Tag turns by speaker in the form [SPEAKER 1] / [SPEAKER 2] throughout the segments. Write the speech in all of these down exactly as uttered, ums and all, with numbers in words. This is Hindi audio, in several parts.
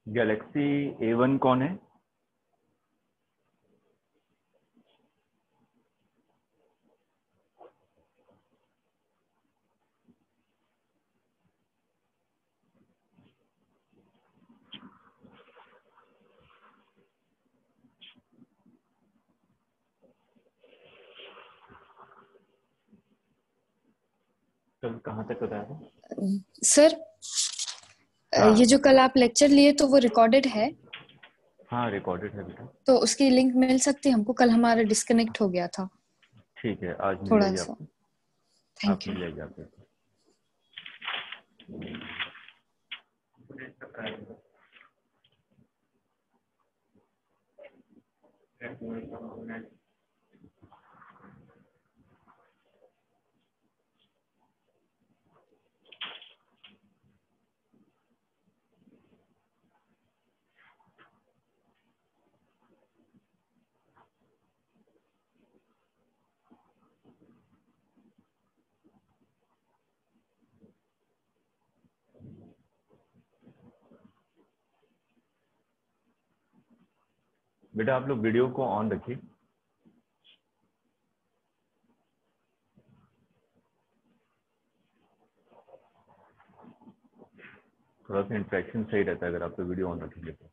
[SPEAKER 1] गैलेक्सी ए वन कौन है? कल कहाँ तक बताया था
[SPEAKER 2] सर?
[SPEAKER 1] हाँ।
[SPEAKER 2] ये जो कल आप लेक्चर लिए तो वो रिकॉर्डेड है?
[SPEAKER 1] हाँ रिकॉर्डेड है बेटा।
[SPEAKER 2] तो उसकी लिंक मिल सकती है हमको? कल हमारा डिस्कनेक्ट हो गया था।
[SPEAKER 1] ठीक है, आज मिल
[SPEAKER 2] थोड़ा
[SPEAKER 1] जाएगी
[SPEAKER 2] सा।
[SPEAKER 1] आपको। आप
[SPEAKER 2] थैंक यू।
[SPEAKER 1] मिल जाएगी आपको। बेटा आप लोग वीडियो को ऑन रखिए। थोड़ा सा इंटरेक्शन सही रहता है अगर आप लोग वीडियो ऑन रखेंगे तो।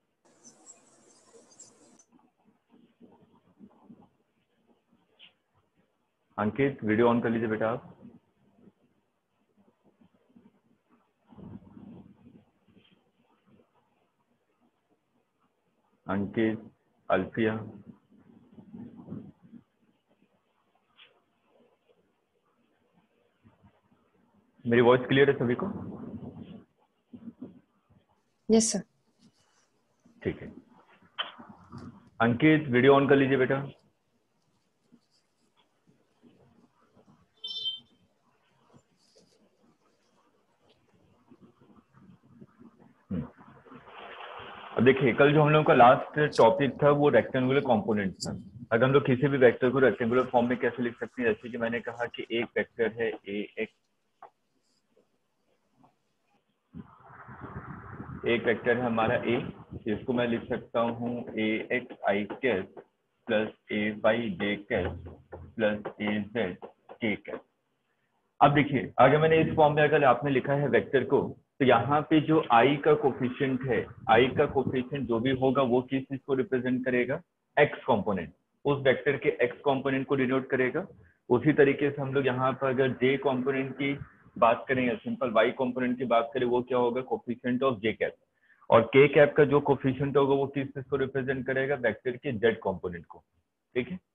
[SPEAKER 1] अंकित वीडियो ऑन कर लीजिए बेटा आप। अंकित, अल्फिया, मेरी वॉइस क्लियर है सभी को?
[SPEAKER 2] Yes sir.
[SPEAKER 1] ठीक है। अंकित वीडियो ऑन कर लीजिए बेटा। अब देखिए, कल जो हम लोगों का लास्ट टॉपिक था वो रेक्टेंगुलर कंपोनेंट था। अगर हम लोग किसी भी वेक्टर को रेक्टेंगुलर फॉर्म में कैसे लिख सकते हैं, जैसे कि मैंने कहा कि एक वेक्टर है ए एक्स, एक वेक्टर है हमारा ए, इसको मैं लिख सकता हूँ A X I cap plus A Y J cap plus A Z के कैप। अब देखिए, अगर मैंने इस फॉर्म में अगर आपने लिखा है वेक्टर को, तो यहाँ पे जो आई का कोफिशिएंट है, आई का कोफिशिएंट जो भी होगा वो किस चीज को रिप्रेजेंट करेगा? X component. उस वेक्टर के एक्स कंपोनेंट को डिनोट करेगा। उसी तरीके से हम लोग यहाँ पर अगर जे कंपोनेंट की बात करें या सिंपल वाई कंपोनेंट की बात करें, वो क्या होगा? Coefficient of J cap. और के कैप का जो कोफिशिएंट होगा वो किस चीज को रिप्रेजेंट करेगा? वेक्टर के जेड कंपोनेंट को। ठीक है।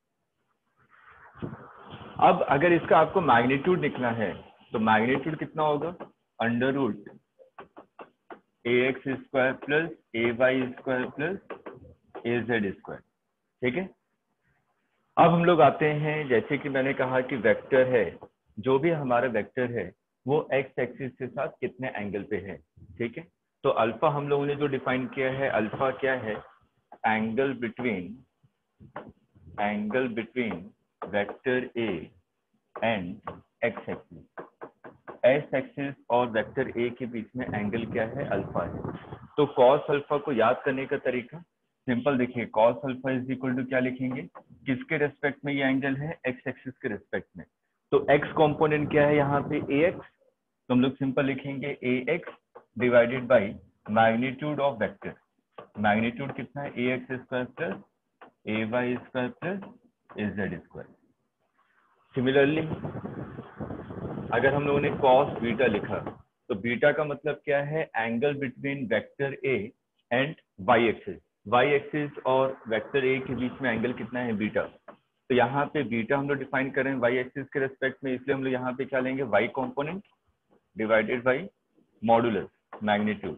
[SPEAKER 1] अब अगर इसका आपको मैग्नीट्यूड लिखना है तो मैग्नीट्यूड कितना होगा? Under root a x square plus A y square plus A z square. ठीक है। अब हम लोग आते हैं, जैसे कि मैंने कहा कि वेक्टर है, जो भी हमारा वेक्टर है वो एक्स एक्सिस के साथ कितने एंगल पे है। ठीक है। तो अल्फा हम लोगों ने जो डिफाइन किया है, अल्फा क्या है? Angle between angle between vector a and x axis. X axis और वेक्टर ए के बीच में एंगल क्या है? अल्फा है। तो कॉस अल्फा को याद करने का तरीका सिंपल देखिए, cos alpha is equal to क्या लिखेंगे? किसके रेस्पेक्ट में ये एंगल है? एक्स एक्सिस के रेस्पेक्ट में। तो एक्स कंपोनेंट क्या है यहाँ पे? A x. तो हम लोग सिंपल लिखेंगे a x divided by magnitude of vector. Magnitude कितना है? A x square plus A y square plus A z square. Similarly अगर हम लोगों ने cos बीटा लिखा, तो बीटा का मतलब क्या है? Angle between vector a and y axis. Y axis और वेक्टर ए के बीच में एंगल कितना है? बीटा। तो यहाँ पे बीटा हम लोग डिफाइन कर रहे हैं वाई एक्सिस के रेस्पेक्ट में, इसलिए हम लोग यहाँ पे क्या लेंगे? Y component divided by modulus magnitude.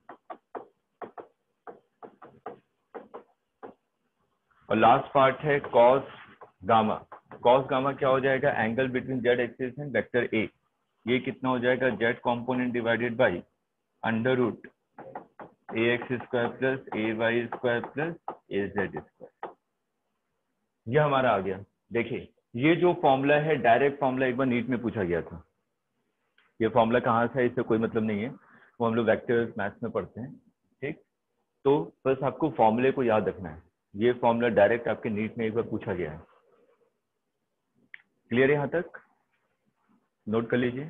[SPEAKER 1] और लास्ट पार्ट है cos गामा। cos गामा क्या हो जाएगा? Angle between z axis and vector a. ये कितना हो जाएगा? Z component divided by under root a x square plus A y square plus A z square. ये हमारा आ गया। देखिए, ये जो फॉर्मूला है डायरेक्ट फॉर्मूला एक बार नीट में पूछा गया था। ये फॉर्मूला कहाँ से है इससे कोई मतलब नहीं है, वो हम लोग वेक्टर मैथ्स में पढ़ते हैं। ठीक। तो बस आपको फॉर्मूले को याद रखना है। ये फॉर्मूला डायरेक्ट आपके नीट में एक बार पूछा गया है। क्लियर है यहाँ तक? नोट कर लीजिए।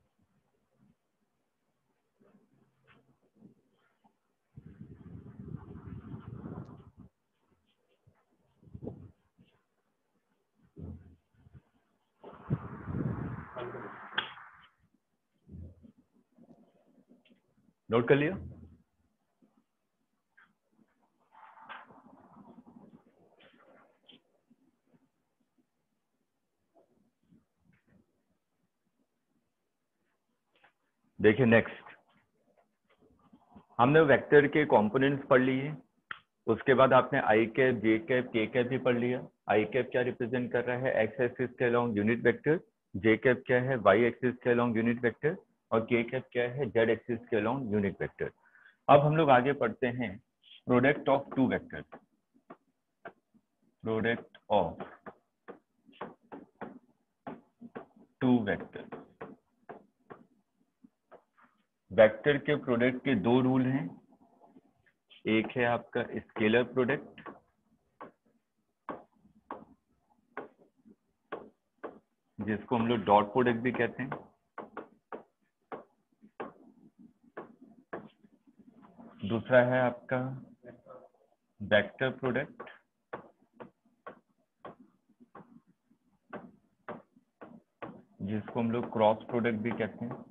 [SPEAKER 1] नोट कर लिया? देखिए नेक्स्ट, हमने वेक्टर के कंपोनेंट्स पढ़ लिए। उसके बाद आपने i cap, j cap, k cap भी पढ़ लिया। आई कैप क्या रिप्रेजेंट कर रहा है? एक्स एक्सिस के along unit vector. J cap क्या है? वाई एक्सिस के अलोंग यूनिट वेक्टर। और के कैप क्या है? जेड एक्सिस के अलोंग यूनिट वेक्टर। अब हम लोग आगे पढ़ते हैं product of two vector. Product of two vector. Vector के प्रोडक्ट के दो रूल हैं। एक है आपका स्केलर प्रोडक्ट, जिसको हम लोग डॉट प्रोडक्ट भी कहते हैं। दूसरा है आपका वेक्टर प्रोडक्ट, जिसको हम लोग क्रॉस प्रोडक्ट भी कहते हैं।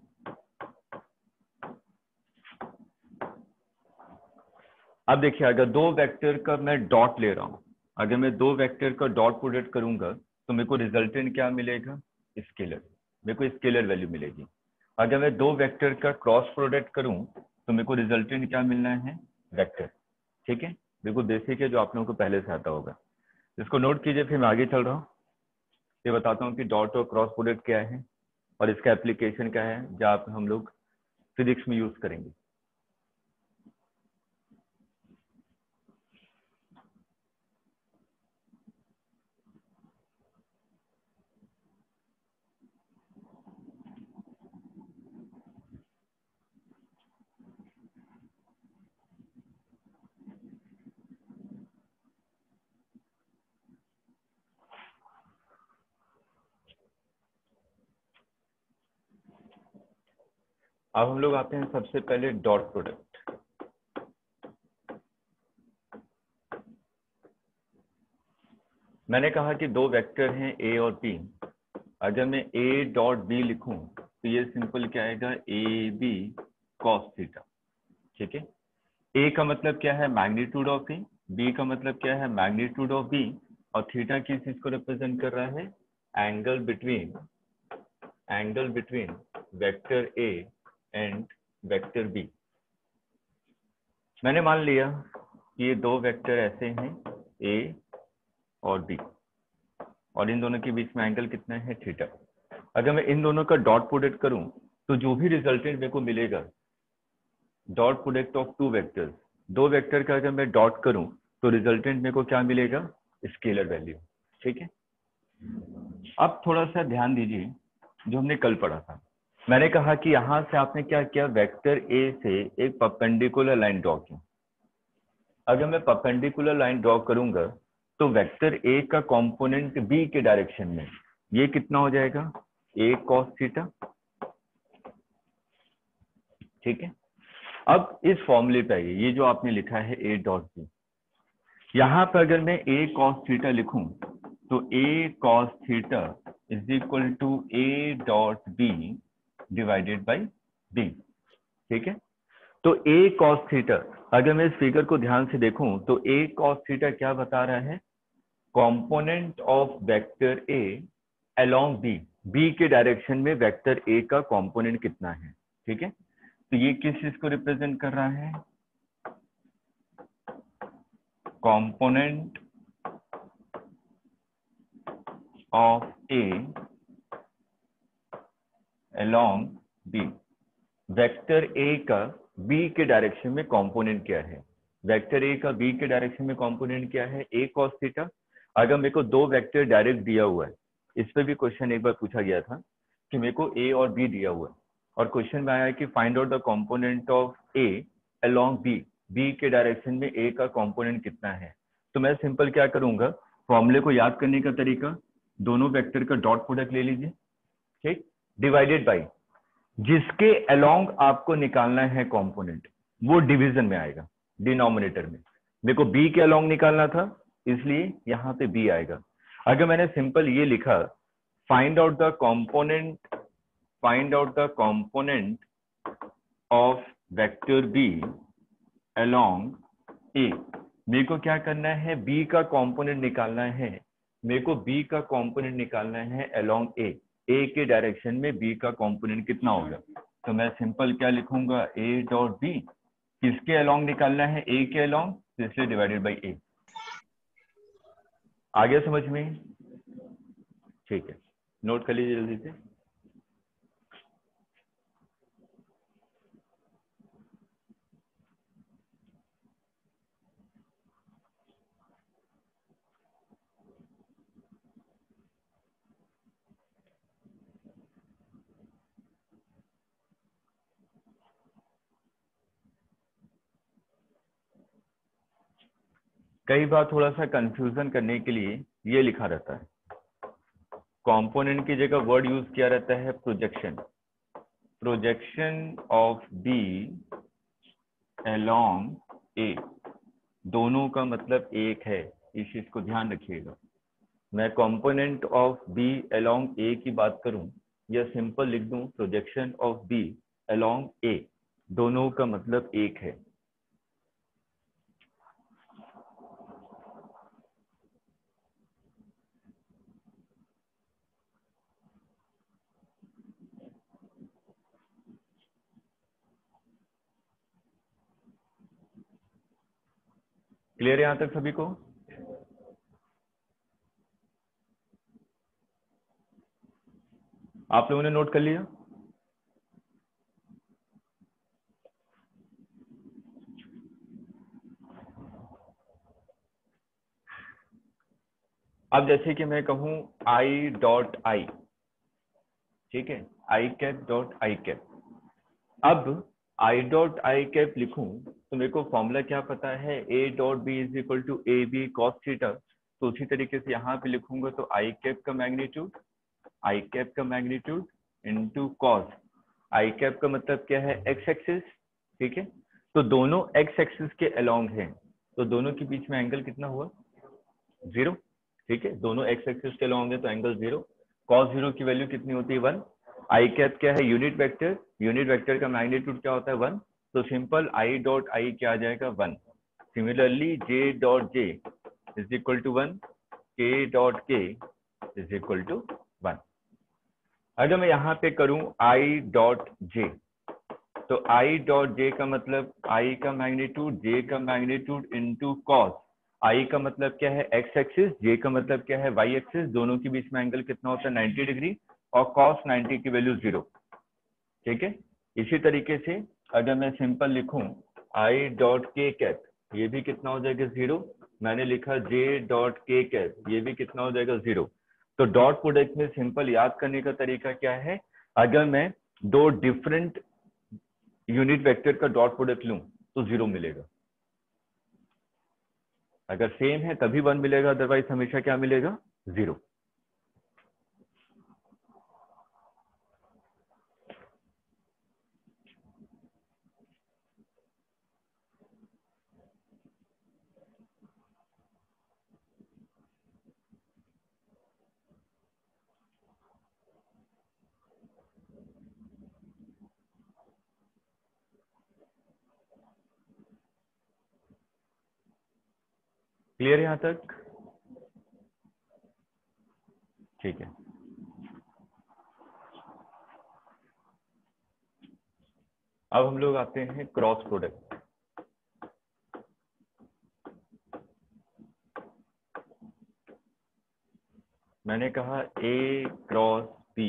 [SPEAKER 1] अब देखिए, अगर दो वेक्टर का मैं डॉट ले रहा हूं, अगर मैं दो वेक्टर का डॉट प्रोडक्ट करूंगा तो मेरे को रिजल्टेंट क्या मिलेगा? स्केलर। मेरे को स्केलर वैल्यू मिलेगी। अगर मैं दो वेक्टर का क्रॉस प्रोडक्ट करूं तो मेरे को रिजल्टेंट क्या मिलना है? वेक्टर। ठीक है, बिल्कुल बेसिक है, जो आप लोगों को पहले से आता होगा। इसको नोट कीजिए, फिर मैं आगे चल रहा हूँ। ये बताता हूँ कि डॉट और क्रॉस प्रोडक्ट क्या है और इसका एप्लीकेशन क्या है, जहाँ आप हम लोग फिजिक्स में यूज करेंगे। अब हम लोग आते हैं सबसे पहले डॉट प्रोडक्ट। मैंने कहा कि दो वेक्टर हैं ए और बी। अगर मैं ए डॉट बी लिखूं तो ये सिंपल क्या आएगा? A b cos theta. ठीक है, ए का मतलब क्या है? Magnitude of A. बी का मतलब क्या है? Magnitude of b. और थीटा किस चीज को रिप्रेजेंट कर रहा है? Angle between angle between vector a and vector b. मैंने मान लिया कि ये दो वेक्टर ऐसे हैं, ए और बी, और इन दोनों के बीच में एंगल कितना है? थीटा। अगर मैं इन दोनों का डॉट प्रोडक्ट करूं तो जो भी रिजल्टेंट मेरे को मिलेगा, dot product of two vectors, दो वेक्टर का अगर मैं डॉट करूं तो रिजल्टेंट मेरे को क्या मिलेगा? Scalar value. ठीक है, अब थोड़ा सा ध्यान दीजिए जो हमने कल पढ़ा था। मैंने कहा कि यहां से आपने क्या किया? वेक्टर ए से एक परपेंडिकुलर लाइन ड्रॉ की। अगर मैं परपेंडिकुलर लाइन ड्रॉ करूंगा तो वेक्टर ए का कंपोनेंट बी के डायरेक्शन में ये कितना हो जाएगा? A cos theta. ठीक है, अब इस फॉर्मूले पे आइए। ये जो आपने लिखा है ए डॉट बी, यहां पर अगर मैं ए कॉस थीटा लिखूं तो a cos theta is equal to a dot b divided by b. ठीक है, तो ए कॉस थीटा, अगर मैं इस फिगर को ध्यान से देखूं तो ए कॉस थीटा क्या बता रहा है? Component of vector a along b. B के डायरेक्शन में वेक्टर ए का कंपोनेंट कितना है? ठीक है, तो ये किस चीज को रिप्रेजेंट कर रहा है? Component of a along b. Vector a का बी के डायरेक्शन में कंपोनेंट क्या है? वेक्टर ए का बी के डायरेक्शन में कंपोनेंट क्या है? A cos theta. अगर मेरे को दो वेक्टर डायरेक्ट दिया हुआ है, इस पे भी क्वेश्चन एक बार पूछा गया था कि मेरे को ए और बी दिया हुआ है और क्वेश्चन में आया है कि find out the component of a along b. B के डायरेक्शन में ए का कंपोनेंट कितना है। तो मैं सिंपल क्या करूंगा, फॉर्मूले को याद करने का तरीका, दोनों वेक्टर का डॉट प्रोडक्ट ले लीजिए, ठीक, डिवाइडेड बाई जिसके अलोंग आपको निकालना है कंपोनेंट, वो डिवीजन में आएगा, डिनोमिनेटर में। मेरे को बी के अलोंग निकालना था, इसलिए यहाँ पे बी आएगा। अगर मैंने सिंपल ये लिखा, find out the component find out the component of vector b along a, मेरे को क्या करना है, बी का कंपोनेंट निकालना है, मेरे को बी का कंपोनेंट निकालना है अलोंग ए, ए के डायरेक्शन में बी का कंपोनेंट कितना होगा। तो मैं सिंपल क्या लिखूंगा, ए डॉट बी, किसके अलोंग निकालना है, ए के अलोंग, तो इसलिए डिवाइडेड बाई ए। आ गया समझ में? ठीक है, नोट कर लीजिए जल्दी से। कई बार थोड़ा सा कंफ्यूजन करने के लिए ये लिखा रहता है, कंपोनेंट की जगह वर्ड यूज किया रहता है projection, projection of b along a, दोनों का मतलब एक है, इस चीज को ध्यान रखिएगा। मैं component of b along a की बात करूं या सिंपल लिख दूं projection of b along a, दोनों का मतलब एक है। क्लियर है यहां तक सभी को? आप लोगों ने नोट कर लिया? अब जैसे कि मैं कहूं आई डॉट आई, ठीक है, i cap dot i cap, अब आई डॉट आई कैप लिखूं तो मेरे को फॉर्मूला क्या पता है, a dot b is equal to a b cos theta. तो उसी तरीके से यहाँ पे लिखूंगा तो आई कैप का मैग्नीट्यूड, आई कैप का magnitude into cos, i cap का मतलब क्या है, एक्स एक्सिस, ठीक है। तो दोनों एक्स एक्सिस के अलोंग हैं, तो दोनों के बीच में एंगल कितना हुआ, जीरो, ठीक है, दोनों एक्स एक्सिस के अलोंग है तो एंगल जीरो। कॉस जीरो की वैल्यू कितनी होती है, वन। आई कैप क्या है, यूनिट वेक्टर, यूनिट वेक्टर का मैग्नीट्यूड क्या होता है, वन। तो सिंपल आई डॉट आई क्या आ जाएगा, one. Similarly j dot j is equal to one, k dot k is equal to one. अगर मैं यहाँ पे करूं आई डॉट जे, तो आई डॉट जे का मतलब आई का मैग्नीट्यूड, जे का मैग्नीट्यूड इनटू कॉस, आई का मतलब क्या है, एक्स एक्सिस, जे का मतलब क्या है, वाई एक्सिस, दोनों के बीच में एंगल कितना होता है, नाइंटी डिग्री, और कॉस नाइंटी की वैल्यू जीरो, ठीक है। इसी तरीके से अगर मैं सिंपल लिखूं आई डॉट के कैप, ये भी कितना हो जाएगा, जीरो। मैंने लिखा जे डॉट के कैप, ये भी कितना हो जाएगा, जीरो। तो डॉट प्रोडक्ट में सिंपल याद करने का तरीका क्या है, अगर मैं दो डिफरेंट यूनिट वेक्टर का डॉट प्रोडक्ट लूं तो जीरो मिलेगा, अगर सेम है तभी वन मिलेगा, अदरवाइज हमेशा क्या मिलेगा, जीरो। क्लियर है यहां तक? ठीक है, अब हम लोग आते हैं क्रॉस प्रोडक्ट। मैंने कहा a cross b,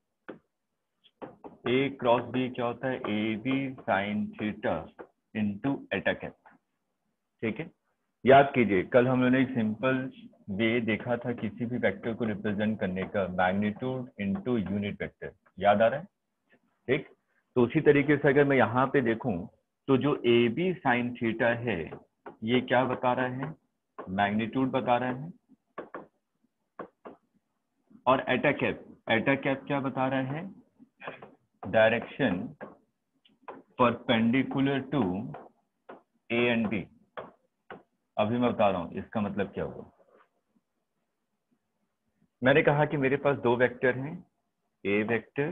[SPEAKER 1] a cross b क्या होता है, a b sine theta into eta cap, ठीक है। याद कीजिए कल हम लोगों ने एक सिंपल वे देखा था किसी भी वेक्टर को रिप्रेजेंट करने का, मैग्नीट्यूड इनटू यूनिट वेक्टर, याद आ रहा है, ठीक। तो उसी तरीके से अगर मैं यहाँ पे देखूं तो जो ए बी साइन थीटा है ये क्या बता रहा है, मैग्नीट्यूड बता रहा है। और एटा कैप, एटा कैप क्या बता रहा है, direction perpendicular to a and b. अभी मैं बता रहा हूं इसका मतलब क्या हुआ। मैंने कहा कि मेरे पास दो वेक्टर हैं, ए वेक्टर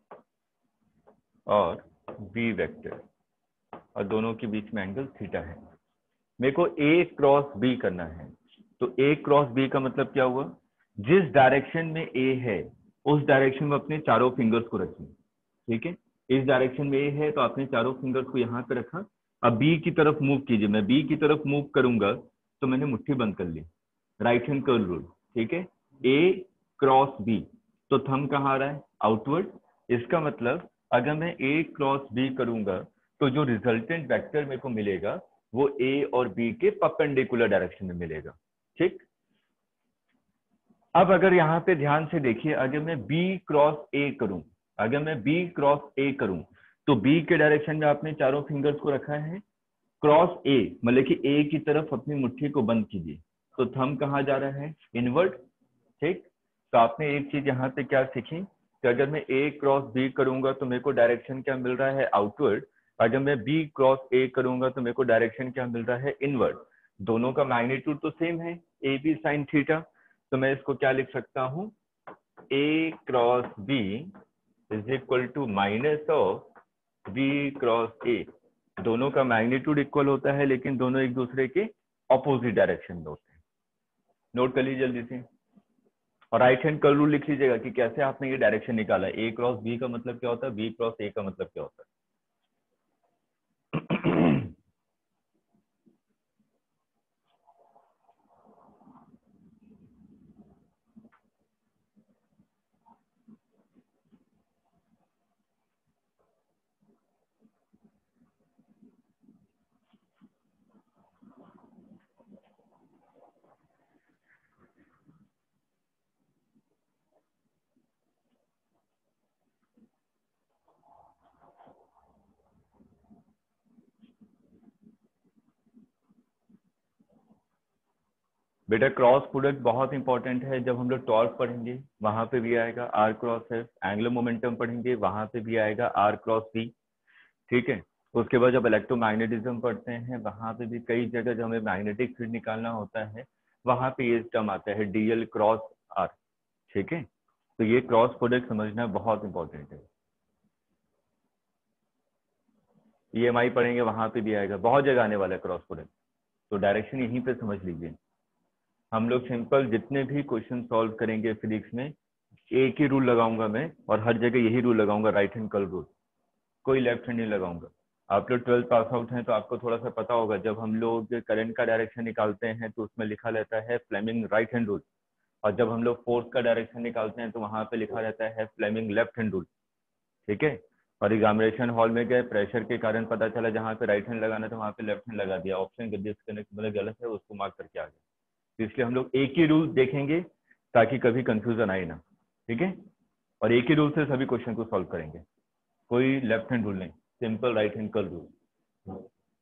[SPEAKER 1] और बी वेक्टर, और दोनों के बीच में एंगल थीटा है। मेरे को ए क्रॉस बी करना है। तो ए क्रॉस बी का मतलब क्या हुआ, जिस डायरेक्शन में ए है उस डायरेक्शन में अपने चारों फिंगर्स को रखिए। ठीक है, इस डायरेक्शन में ए है तो आपने चारों फिंगर्स को यहाँ पे रखा। अब बी की तरफ मूव कीजिए, मैं बी की तरफ मूव करूंगा तो मैंने मुट्ठी बंद कर ली, राइट हैंड कर्ल रूल। ठीक है, ए क्रॉस बी, तो थंब कहाँ आ रहा है, आउटवर्ड। इसका मतलब अगर मैं ए क्रॉस बी करूंगा तो जो रिजल्टेंट वेक्टर मेरे को मिलेगा वो ए और बी के परपेंडिकुलर डायरेक्शन में मिलेगा। ठीक, अब अगर यहाँ पे ध्यान से देखिए, अगर मैं बी क्रॉस ए करूं, अगर मैं बी क्रॉस ए करूं तो बी के डायरेक्शन में आपने चारों फिंगर्स को रखा है, क्रॉस ए मतलब कि ए की तरफ अपनी मुट्ठी को बंद कीजिए, तो थंब कहाँ जा रहा है, इनवर्ड। ठीक, तो आपने एक चीज यहाँ पे क्या सीखी कि अगर मैं ए क्रॉस बी करूंगा तो मेरे को डायरेक्शन क्या मिल रहा है, आउटवर्ड। अगर मैं बी क्रॉस ए करूंगा तो मेरे को डायरेक्शन क्या मिल रहा है, इनवर्ड। दोनों का मैग्नीट्यूड तो सेम है, ए बी साइन थीटा। तो मैं इसको क्या लिख सकता हूँ, a cross b is equal to minus of b cross a. दोनों का मैग्नीट्यूड इक्वल होता है लेकिन दोनों एक दूसरे के ऑपोजिट डायरेक्शन में होते हैं। नोट कर लीजिए जल्दी से, और राइट हैंड कर्ल रूल लिख लीजिएगा कि कैसे आपने ये डायरेक्शन निकाला। ए क्रॉस बी का मतलब क्या होता है, बी क्रॉस ए का मतलब क्या होता है। बेटा क्रॉस प्रोडक्ट बहुत इंपॉर्टेंट है, जब हम लोग टॉर्क पढ़ेंगे वहां पे भी आएगा r cross f, angular momentum पढ़ेंगे वहां पे भी आएगा आर क्रॉस सी। ठीक है, उसके बाद जब इलेक्ट्रोमैग्नेटिज्म पढ़ते हैं वहां पे भी कई जगह जब हमें मैग्नेटिक फील्ड निकालना होता है वहां पे ये टर्म आता है डीएल क्रॉस आर। ठीक है, तो ये क्रॉस प्रोडक्ट समझना बहुत इंपॉर्टेंट है। ईएमआई पढ़ेंगे वहां पे भी आएगा, बहुत जगह आने वाला है क्रॉस प्रोडक्ट, तो डायरेक्शन यहीं पे समझ लीजिए। हम लोग सिंपल जितने भी क्वेश्चन सॉल्व करेंगे फिजिक्स में, एक ही रूल लगाऊंगा मैं और हर जगह यही रूल लगाऊंगा, राइट हैंड कर्ल रूल, कोई लेफ्ट हैंड नहीं लगाऊंगा। आप लोग ट्वेल्थ पास आउट हैं तो आपको थोड़ा सा पता होगा, जब हम लोग करंट का डायरेक्शन निकालते हैं तो उसमें लिखा रहता है फ्लेमिंग राइट हैंड रूल, और जब हम लोग फोर्स का डायरेक्शन निकालते हैं तो वहां पे लिखा रहता है फ्लेमिंग लेफ्ट हैंड रूल। ठीक है, और एग्जामिनेशन हॉल में गए, प्रेशर के कारण पता चला जहाँ पे राइट हैंड लगाना था वहां पे लेफ्ट हैंड लगा दिया, ऑप्शन डिस्कनेक्ट मतलब गलत है, उसको मार्क करके आ गया। तो इसलिए हम लोग एक ही रूल देखेंगे ताकि कभी कंफ्यूजन आए ना। ठीक है, और एक ही रूल से सभी क्वेश्चन को सॉल्व करेंगे, कोई लेफ्ट हैंड रूल नहीं, simple right hand curl rule.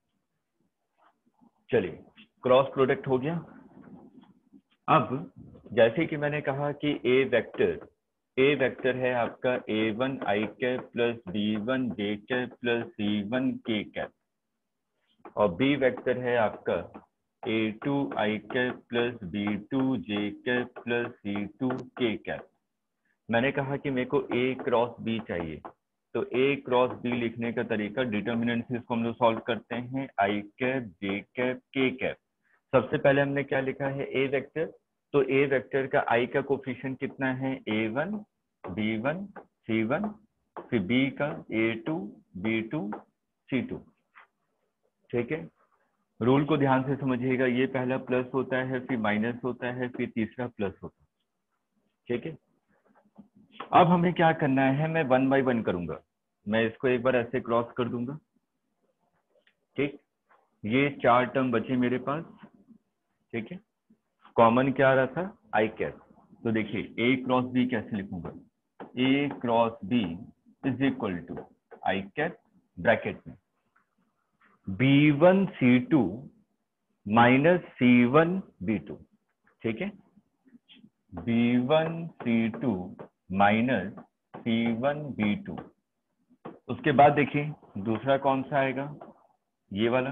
[SPEAKER 1] चलिए, क्रॉस प्रोडक्ट हो गया। अब जैसे कि मैंने कहा कि ए वेक्टर, ए वेक्टर है आपका a one i cap plus b one j cap plus c one k cap, और बी वेक्टर है आपका a two i cap plus b two j cap plus c two k cap. मैंने कहा कि मेरे को ए क्रॉस बी चाहिए, तो ए क्रॉस बी लिखने का तरीका, डिटर्मिनेंट से इसको हम लोग सॉल्व करते हैं, i cap j cap k cap. सबसे पहले हमने क्या लिखा है, ए वेक्टर, तो ए वेक्टर का आई का कोफिशिएंट कितना है, a one b one c one, फिर बी का a two b two c two. ठीक है, रूल को ध्यान से समझिएगा, ये पहला प्लस होता है फिर माइनस होता है फिर तीसरा प्लस होता है। ठीक है, अब हमें क्या करना है, मैं वन बाय वन करूंगा, मैं इसको एक बार ऐसे क्रॉस कर दूंगा। ठीक, ये चार टर्म बचे मेरे पास। ठीक है, कॉमन क्या आ रहा था, आई कैप, तो देखिए ए क्रॉस बी कैसे लिखूंगा, a cross b is equal to i cap bracket में, b one c two minus c one b two, ठीक है, b one c two minus c one b two. उसके बाद देखिए दूसरा कौन सा आएगा, ये वाला।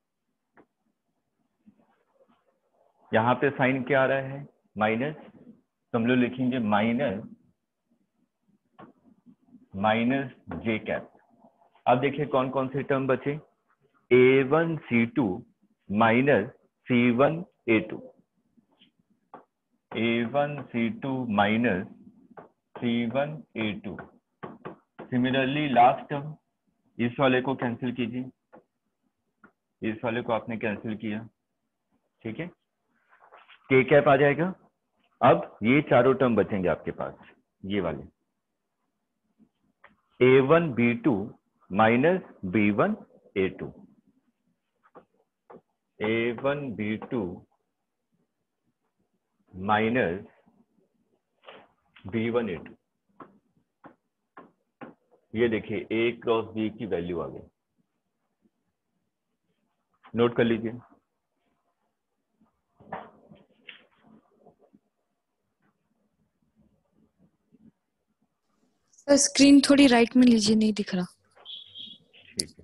[SPEAKER 1] यहाँ पे साइन क्या आ रहा है, माइनस, तो हम लोग लिखेंगे माइनस माइनस जे कैप। अब देखिए कौन कौन से टर्म बचे, a one c two minus c one a two, a one c two minus c one a two. Similarly last term, इस वाले को कैंसिल कीजिए, इस वाले को आपने कैंसिल किया, ठीक है, के कैप आ जाएगा। अब ये चारों टर्म बचेंगे आपके पास, ये वाले a one b two minus b one a two, a one b two minus b one a two. ये देखिए ए क्रॉस बी की वैल्यू आ गई, नोट कर लीजिए।
[SPEAKER 2] सर स्क्रीन थोड़ी राइट में लीजिए, नहीं दिख रहा।
[SPEAKER 1] ठीक है,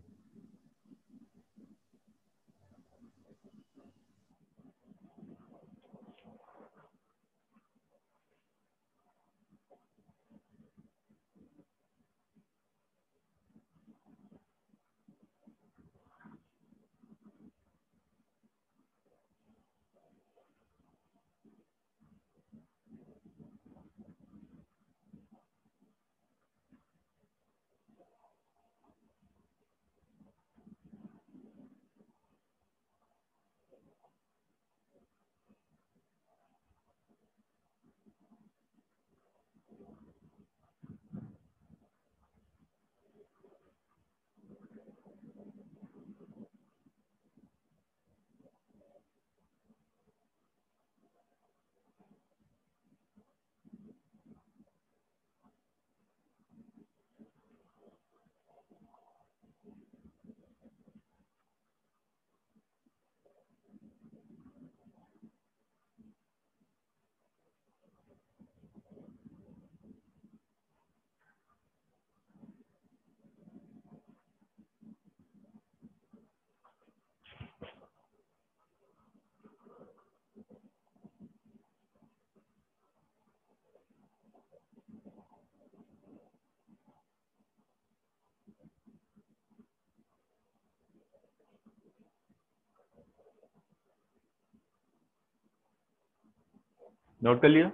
[SPEAKER 1] नोट कर लिया।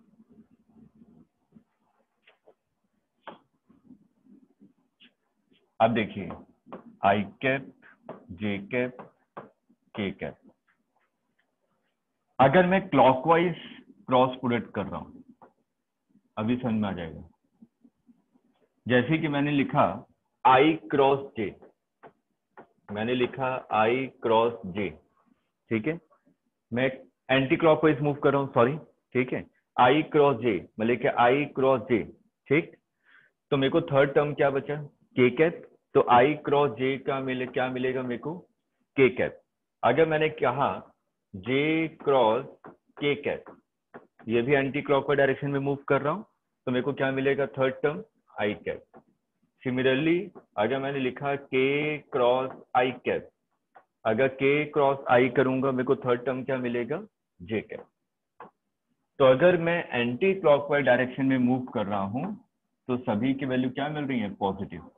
[SPEAKER 1] अब देखिए i cap, j cap, k cap. अगर मैं क्लॉकवाइज क्रॉस प्रोडक्ट कर रहा हूं, अभी समझ में आ जाएगा। जैसे कि मैंने लिखा आई क्रॉस जे, मैंने लिखा आई क्रॉस जे, ठीक है, मैं एंटी क्लॉकवाइज मूव कर रहा हूं, सॉरी, ठीक है, आई क्रॉस जे, मैं लिखे आई क्रॉस जे, ठीक। तो मेरे को थर्ड टर्म क्या बचा, के कैप। तो आई क्रॉस जे का मिले क्या मिलेगा मेरे को, के कैप। अगर मैंने कहा जे क्रॉस के कैप, ये भी एंटी क्लॉकवाइज डायरेक्शन में मूव कर रहा हूं, तो मेरे को क्या मिलेगा, third term i cap. Similarly अगर मैंने लिखा के क्रॉस आई कैप, अगर के क्रॉस आई करूंगा मेरे को थर्ड टर्म क्या मिलेगा, जे कैप। तो अगर मैं एंटी क्लॉकवाइज डायरेक्शन में मूव कर रहा हूं तो सभी की वैल्यू क्या मिल रही है, पॉजिटिव।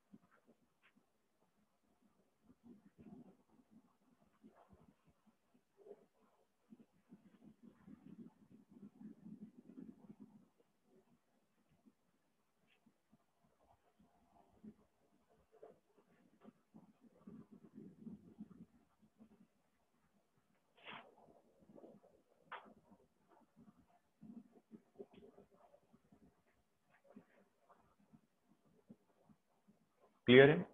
[SPEAKER 1] क्लियर है।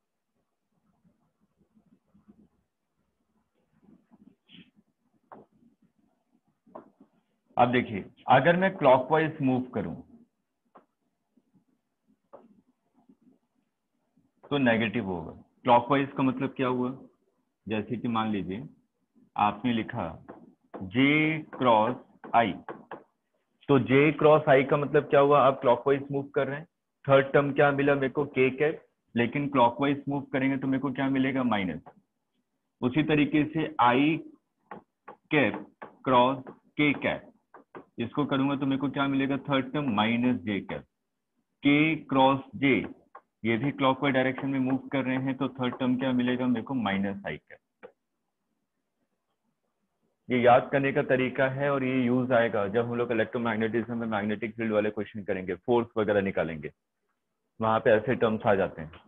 [SPEAKER 1] अब देखिए अगर मैं क्लॉकवाइज मूव करूं तो नेगेटिव होगा, क्लॉकवाइज का मतलब क्या हुआ, जैसे कि मान लीजिए आपने लिखा j क्रॉस i, तो j क्रॉस i का मतलब क्या हुआ, आप क्लॉकवाइज मूव कर रहे हैं। थर्ड टर्म क्या मिला मेरे को, k कैप, लेकिन क्लॉकवाइज मूव करेंगे तो मेरे को क्या मिलेगा, माइनस। उसी तरीके से i cap cross k cap, इसको करूंगा तो मेरे को क्या मिलेगा, third term minus j cap. k cross j, ये भी क्लॉकवाइज डायरेक्शन में मूव कर रहे हैं, तो थर्ड टर्म क्या मिलेगा मेरे को, माइनस i कैप। ये याद करने का तरीका है और ये यूज आएगा जब हम लोग इलेक्ट्रोमैग्नेटिज्म में मैग्नेटिक फील्ड वाले क्वेश्चन करेंगे, फोर्स वगैरह निकालेंगे, वहां पे ऐसे टर्म्स आ जाते हैं।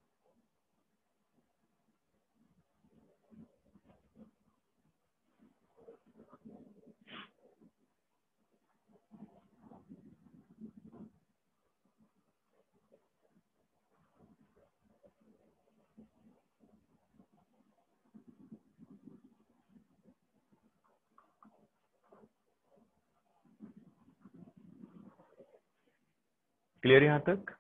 [SPEAKER 1] क्लियर यहाँ तक?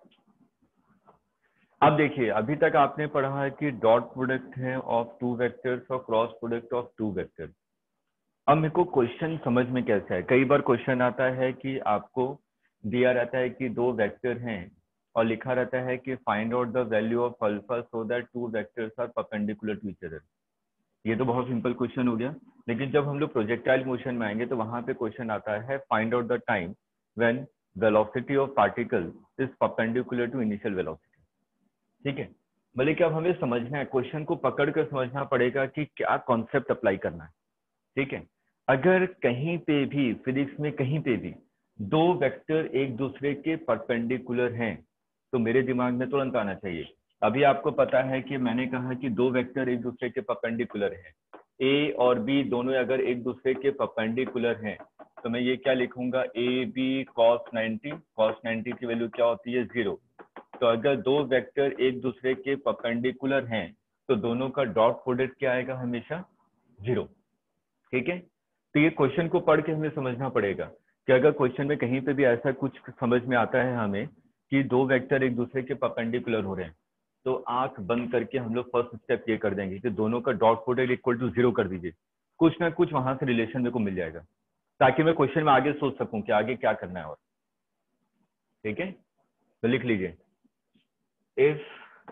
[SPEAKER 1] अब देखिए, अभी तक आपने पढ़ा है कि डॉट प्रोडक्ट है ऑफ टू वेक्टर्स और cross product of two vectors. अब मेरे को क्वेश्चन समझ में कैसा है, कई बार क्वेश्चन आता है कि आपको दिया रहता है कि दो वेक्टर हैं और लिखा रहता है कि find out the value of alpha so that two vectors are perpendicular to each other. ये तो बहुत सिंपल क्वेश्चन हो गया, लेकिन जब हम लोग प्रोजेक्टाइल मोशन में आएंगे तो वहां पे क्वेश्चन आता है find out the time when velocity of particle is perpendicular to initial velocity. ठीक है, भले कि अब हमें समझना है, क्वेश्चन को पकड़ कर समझना पड़ेगा कि क्या कॉन्सेप्ट अप्लाई करना है। ठीक है, अगर कहीं पे भी फिजिक्स में कहीं पे भी दो वेक्टर एक दूसरे के परपेंडिकुलर हैं तो मेरे दिमाग में तुरंत आना चाहिए। अभी आपको पता है कि मैंने कहा कि दो वेक्टर एक दूसरे के परपेंडिकुलर हैं, ए और बी दोनों अगर एक दूसरे के परपेंडिकुलर हैं तो मैं ये क्या लिखूंगा, a b cos ninety. Cos ninety की वैल्यू क्या होती है, जीरो। तो अगर दो वेक्टर एक दूसरे के परपेंडिकुलर हैं तो दोनों का डॉट प्रोडक्ट क्या आएगा, हमेशा जीरो। ठीक है, तो ये क्वेश्चन को पढ़ के हमें समझना पड़ेगा कि अगर क्वेश्चन में कहीं पे भी ऐसा कुछ समझ में आता है हमें कि दो वेक्टर एक दूसरे के परपेंडिकुलर हो रहे हैं, तो आंख बंद करके हम लोग फर्स्ट स्टेप ये कर देंगे कि दोनों का dot product equal to zero कर दीजिए। कुछ ना कुछ वहां से रिलेशन मेरे को मिल जाएगा, ताकि मैं क्वेश्चन में आगे सोच सकूं कि आगे क्या करना है। और ठीक है, तो लिख लीजिए, if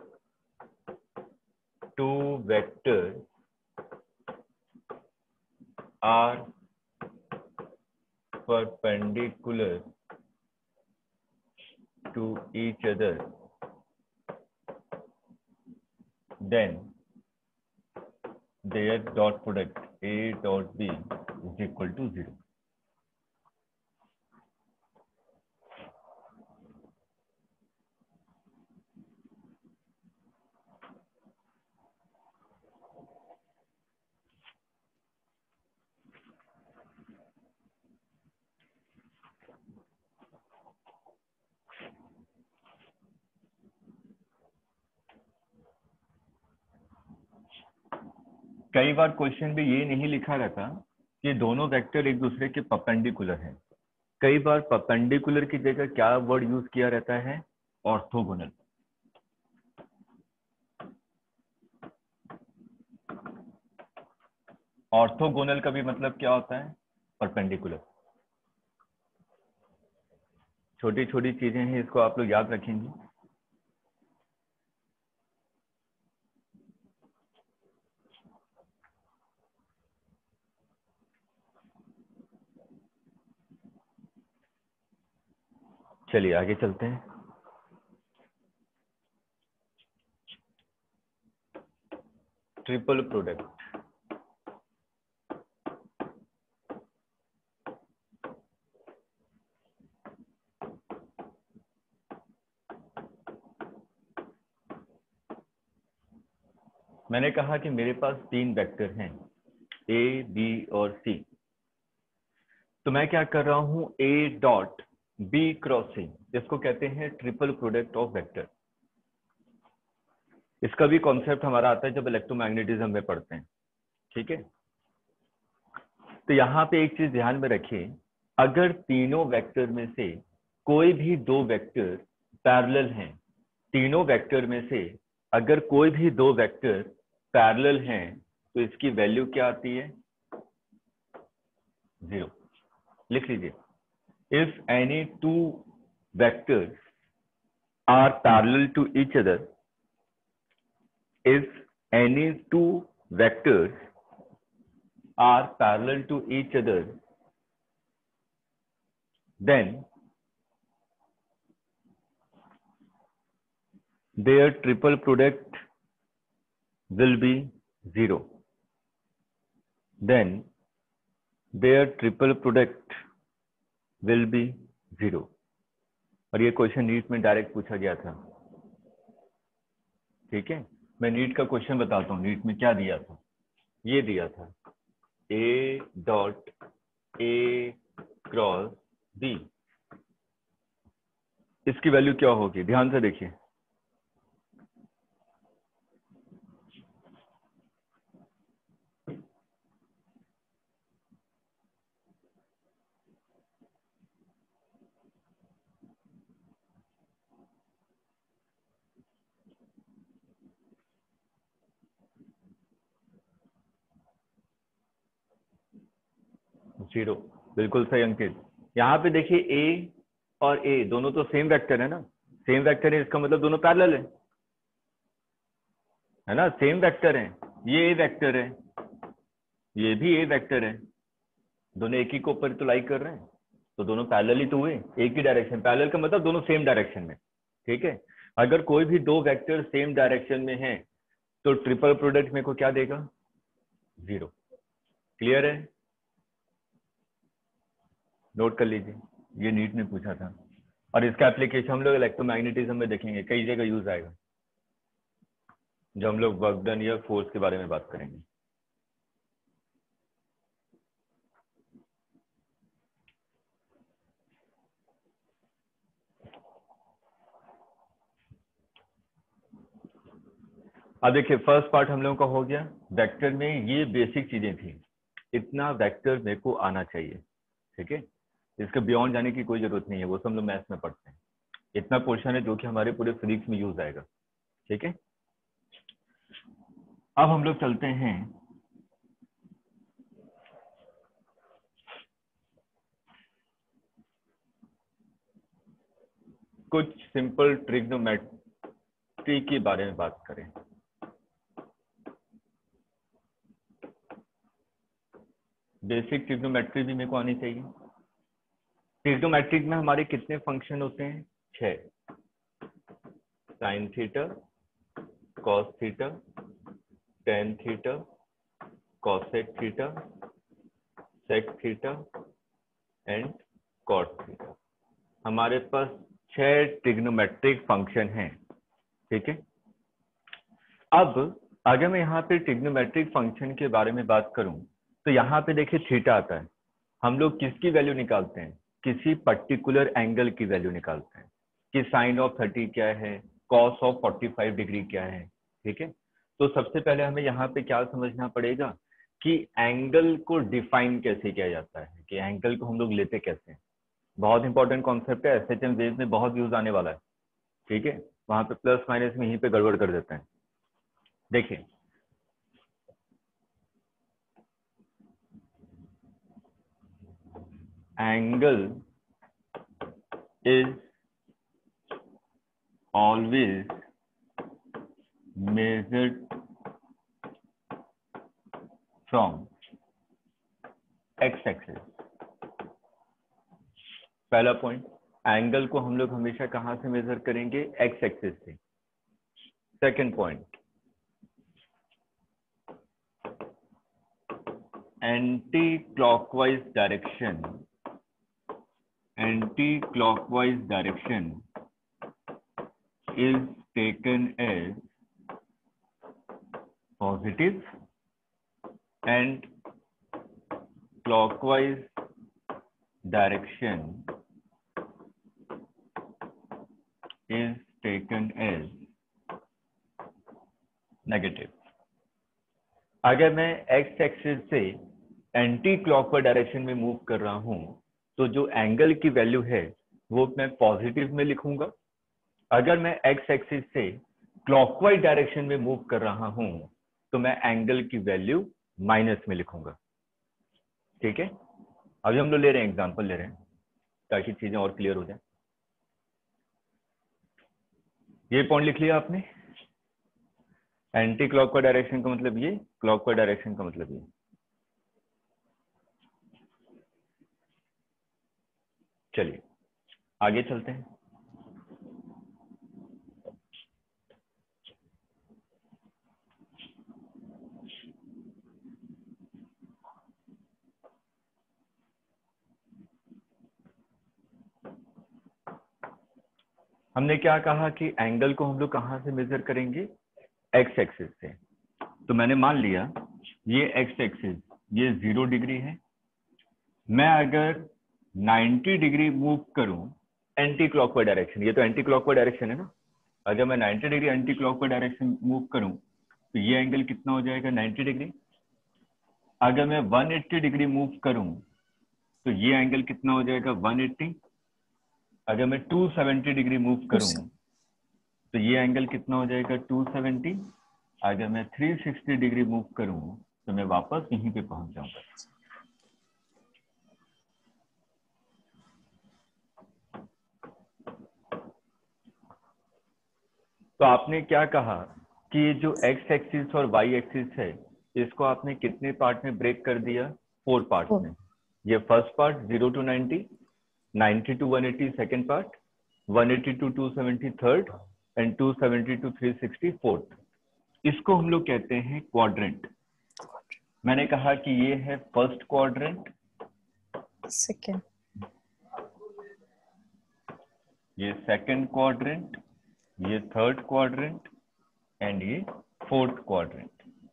[SPEAKER 1] two vector are perpendicular to each other, then their dot product A dot B is equal to zero. कई बार क्वेश्चन में ये नहीं लिखा रहता कि दोनों वेक्टर एक दूसरे के परपेंडिकुलर हैं। कई बार परपेंडिकुलर की जगह क्या वर्ड यूज किया रहता है, ऑर्थोगोनल। ऑर्थोगोनल का भी मतलब क्या होता है, परपेंडिकुलर। छोटी छोटी चीजें हैं, इसको आप लोग याद रखेंगे। चलिए आगे चलते हैं। ट्रिपल प्रोडक्ट, मैंने कहा कि मेरे पास तीन वेक्टर हैं, ए बी और सी। तो मैं क्या कर रहा हूं, a dot b cross c, इसको कहते हैं ट्रिपल प्रोडक्ट ऑफ वेक्टर। इसका भी कॉन्सेप्ट हमारा आता है जब इलेक्ट्रोमैग्नेटिज्म में पढ़ते हैं। ठीक है, तो यहाँ पे एक चीज ध्यान में रखिए, अगर तीनों वेक्टर में से कोई भी दो वेक्टर पैरेलल हैं, तीनों वेक्टर में से अगर कोई भी दो वेक्टर पैरेलल हैं तो इसकी वैल्यू क्या आती है? जीरो। लिख लीजिए, if any two vectors are parallel to each other, if any two vectors are parallel to each other, then their triple product will be zero. Then their triple product will be zero. और ये क्वेश्चन नीट में डायरेक्ट पूछा गया था। ठीक है, मैं नीट का क्वेश्चन बताता हूँ। नीट में क्या दिया था? ये दिया था A dot A cross B, इसकी वैल्यू क्या होगी? ध्यान से देखिए, जीरो। बिल्कुल सही अंकित। यहाँ पे देखिए A और A दोनों तो सेम वेक्टर है ना, सेम वेक्टर है, इसका मतलब दोनों पैरेलल है, है ना, सेम वेक्टर है। ये A वेक्टर है, ये भी A वेक्टर है, दोनों एक ही को ऊपर तो लाई कर रहे हैं, तो दोनों पैरेलल ही तो हुए, एक ही डायरेक्शन। पैरेलल का मतलब दोनों सेम डायरेक्शन में। ठीक है, अगर कोई भी दो वेक्टर सेम डायरेक्शन में है तो ट्रिपल प्रोडक्ट मेरे को क्या देगा? जीरो। क्लियर है? नोट कर लीजिए, ये नीट ने पूछा था और इसका एप्लीकेशन हम लोग इलेक्ट्रोमैग्नेटिज्म में देखेंगे, कई जगह यूज आएगा जब हम लोग वर्क डन या फोर्स के बारे में बात करेंगे। अब देखिए, फर्स्ट पार्ट हम लोगों का हो गया। वेक्टर में ये बेसिक चीजें थी, इतना वेक्टर मेरे को आना चाहिए। ठीक है, इसके बियॉन्ड जाने की कोई जरूरत नहीं है, वो सब हम लोग मैथ्स में पढ़ते हैं। इतना पोर्शन है जो कि हमारे पूरे फिजिक्स में यूज आएगा। ठीक है, अब हम लोग चलते हैं कुछ सिंपल ट्रिग्नोमेट्री के बारे में बात करें। बेसिक ट्रिग्नोमेट्री भी मेरे को आनी चाहिए। ट्रिग्नोमेट्रिक में हमारे कितने फंक्शन होते हैं? छह। Sine theta, cos theta, tan theta, cosec theta, sec theta and cot theta. हमारे पास छह ट्रिग्नोमेट्रिक फंक्शन हैं। ठीक है, अब अगर मैं यहाँ पे ट्रिग्नोमेट्रिक फंक्शन के बारे में बात करूं तो यहाँ पे देखिए थीटा आता है। हम लोग किसकी वैल्यू निकालते हैं? किसी पर्टिकुलर एंगल की वैल्यू निकालते हैं कि साइन ऑफ थर्टी क्या है, cos of forty five degree क्या है। ठीक है, तो सबसे पहले हमें यहाँ पे क्या समझना पड़ेगा कि एंगल को डिफाइन कैसे किया जाता है, कि एंगल को हम लोग लेते कैसे हैं। बहुत इंपॉर्टेंट कॉन्सेप्ट है, एस एच एम वेव में बहुत यूज आने वाला है। ठीक है, वहां पे प्लस माइनस में यहीं पे गड़बड़ कर देते हैं। देखिए, angle is always measured from x axis। पहला पॉइंट, एंगल को हम लोग हमेशा कहां से मेजर करेंगे? x एक्सिस से। Second point, anti clockwise direction, anti clockwise direction is taken as positive and clockwise direction is taken as negative। अगर मैं x एक्सिस से एंटी क्लॉकवाइज डायरेक्शन में मूव कर रहा हूं तो जो एंगल की वैल्यू है वो मैं पॉजिटिव में लिखूंगा। अगर मैं x एक्सिस से क्लॉकवाइज डायरेक्शन में मूव कर रहा हूं तो मैं एंगल की वैल्यू माइनस में लिखूंगा। ठीक है, अभी हम लोग ले रहे हैं एग्जांपल ले रहे हैं ताकि चीजें और क्लियर हो जाए। ये पॉइंट लिख लिया आपने, एंटी क्लॉकवाइज डायरेक्शन का मतलब ये, क्लॉकवाइज डायरेक्शन का मतलब ये। चलिए आगे चलते हैं। हमने क्या कहा कि एंगल को हम लोग कहां से मेजर करेंगे, एक्स एक्सिस से। तो मैंने मान लिया ये एक्स एक्सिस ये जीरो डिग्री है। मैं अगर नाइन्टी डिग्री मूव करूं एंटी क्लॉकवाइज डायरेक्शन, ये तो एंटी क्लॉकवाइज डायरेक्शन है ना, अगर मैं ninety degree anti clockwise direction move करूं तो ये एंगल कितना हो जाएगा, नाइन्टी डिग्री। अगर मैं वन एट्टी डिग्री मूव करूं तो ये एंगल कितना हो जाएगा, वन एट्टी। अगर मैं टू सेवेंटी डिग्री मूव करूं तो ये एंगल कितना हो जाएगा, टू सेवेंटी। अगर मैं थ्री सिक्सटी डिग्री मूव करूं तो मैं वापस यहीं पे पहुंच जाऊंगा। तो आपने क्या कहा कि ये जो एक्स एक्सिस और वाई एक्सिस है इसको आपने कितने पार्ट में ब्रेक कर दिया, फोर पार्ट में। ये first part zero to ninety, ninety to one eighty second part, one eighty to two seventy third and two seventy to three sixty fourth. इसको हम लोग कहते हैं क्वाड्रेंट। मैंने कहा कि ये है फर्स्ट क्वाड्रेंट,
[SPEAKER 2] सेकेंड,
[SPEAKER 1] ये सेकंड क्वाड्रेंट, ये थर्ड क्वाड्रेंट एंड ये फोर्थ क्वाड्रेंट।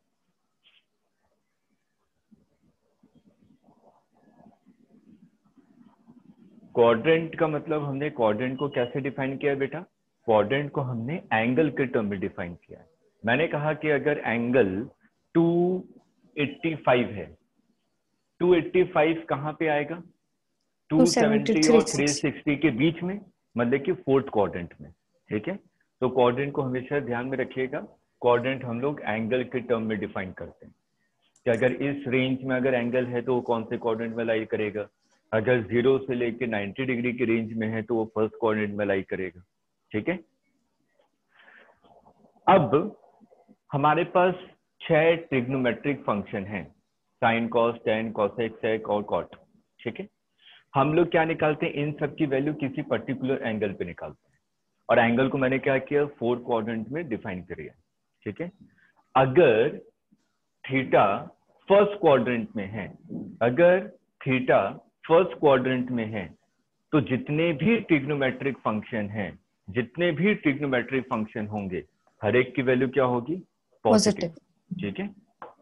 [SPEAKER 1] क्वाड्रेंट का मतलब हमने क्वाड्रेंट को कैसे डिफाइन किया बेटा, क्वाड्रेंट को हमने एंगल के टर्म में डिफाइन किया है। मैंने कहा कि अगर एंगल टू एट्टी फाइव है, टू एट्टी फाइव कहां पे आएगा, टू सेवेंटी और थ्री सिक्सटी के बीच में, मतलब कि फोर्थ क्वाड्रेंट में। ठीक है, तो क्वाड्रेंट को हमेशा ध्यान में रखिएगा, क्वाड्रेंट हम लोग एंगल के टर्म में डिफाइन करते हैं कि अगर इस रेंज में अगर एंगल है तो वो कौन से क्वाड्रेंट में लाई करेगा। अगर जीरो से लेके नाइन्टी डिग्री की रेंज में है तो वो फर्स्ट क्वाड्रेंट में लाई करेगा। ठीक है, अब हमारे पास छह ट्रिग्नोमेट्रिक फंक्शन हैं, sine, cos, tan, cosec, sec और कॉट। ठीक है, हम लोग क्या निकालते हैं, इन सब की वैल्यू किसी पर्टिकुलर एंगल पे निकालते हैं, और एंगल को मैंने क्या किया, फोर क्वाड्रेंट में डिफाइन किया। ठीक है, अगर थीटा फर्स्ट क्वाड्रेंट में है, अगर थीटा फर्स्ट क्वाड्रेंट में है तो जितने भी ट्रिग्नोमेट्रिक फंक्शन हैं, जितने भी ट्रिग्नोमेट्रिक फंक्शन होंगे हर एक की वैल्यू क्या होगी, पॉजिटिव। ठीक है,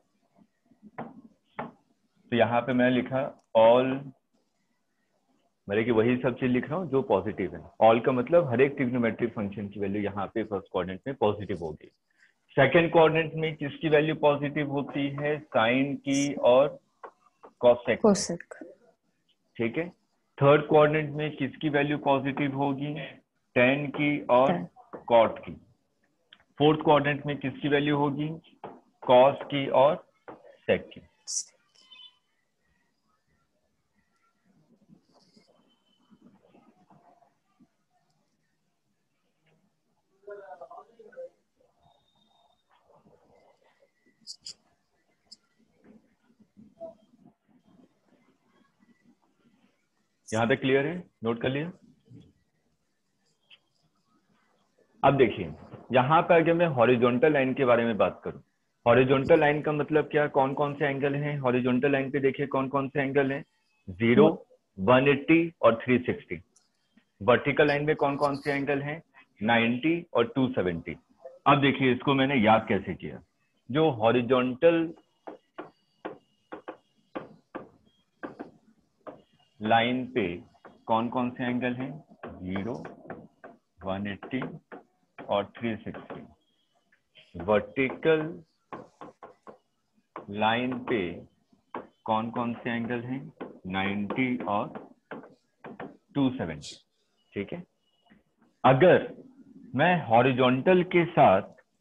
[SPEAKER 1] तो यहाँ पे मैं लिखा ऑल, मेरे की वही सब चीज लिख रहा हूँ जो पॉजिटिव है। ऑल का मतलब हर एक ट्रिग्नोमेट्रिक फंक्शन की वैल्यू यहाँ पे फर्स्ट क्वाड्रेंट में पॉजिटिव होगी। सेकेंड क्वाड्रेंट में किसकी वैल्यू पॉजिटिव होती है, साइन की और कॉसेक।
[SPEAKER 2] कोसेक।
[SPEAKER 1] ठीक है, थर्ड क्वाड्रेंट में किसकी वैल्यू पॉजिटिव होगी, टेन की और कॉट की। फोर्थ क्वाड्रेंट में किसकी वैल्यू होगी, कॉस की और सेक की। यहां तक क्लियर है, नोट कर लिया। अब देखिए यहाँ पे अगर मैं हॉरिजॉन्टल लाइन के बारे में बात करूं, हॉरिजॉन्टल लाइन का मतलब क्या, कौन कौन से एंगल हैं हॉरिजॉन्टल लाइन पे, देखिए कौन कौन से एंगल हैं, जीरो, वन एट्टी और थ्री सिक्सटी। वर्टिकल लाइन में कौन कौन से एंगल हैं, नाइन्टी और टू सेवेंटी। अब देखिए इसको मैंने याद कैसे किया, जो हॉरिजॉन्टल लाइन पे कौन कौन से एंगल हैं, जीरो, वन एट्टी और थ्री सिक्सटी। वर्टिकल लाइन पे कौन कौन से एंगल हैं, नाइन्टी और टू सेवेंटी। ठीक है, अगर मैं हॉरिजॉन्टल के साथ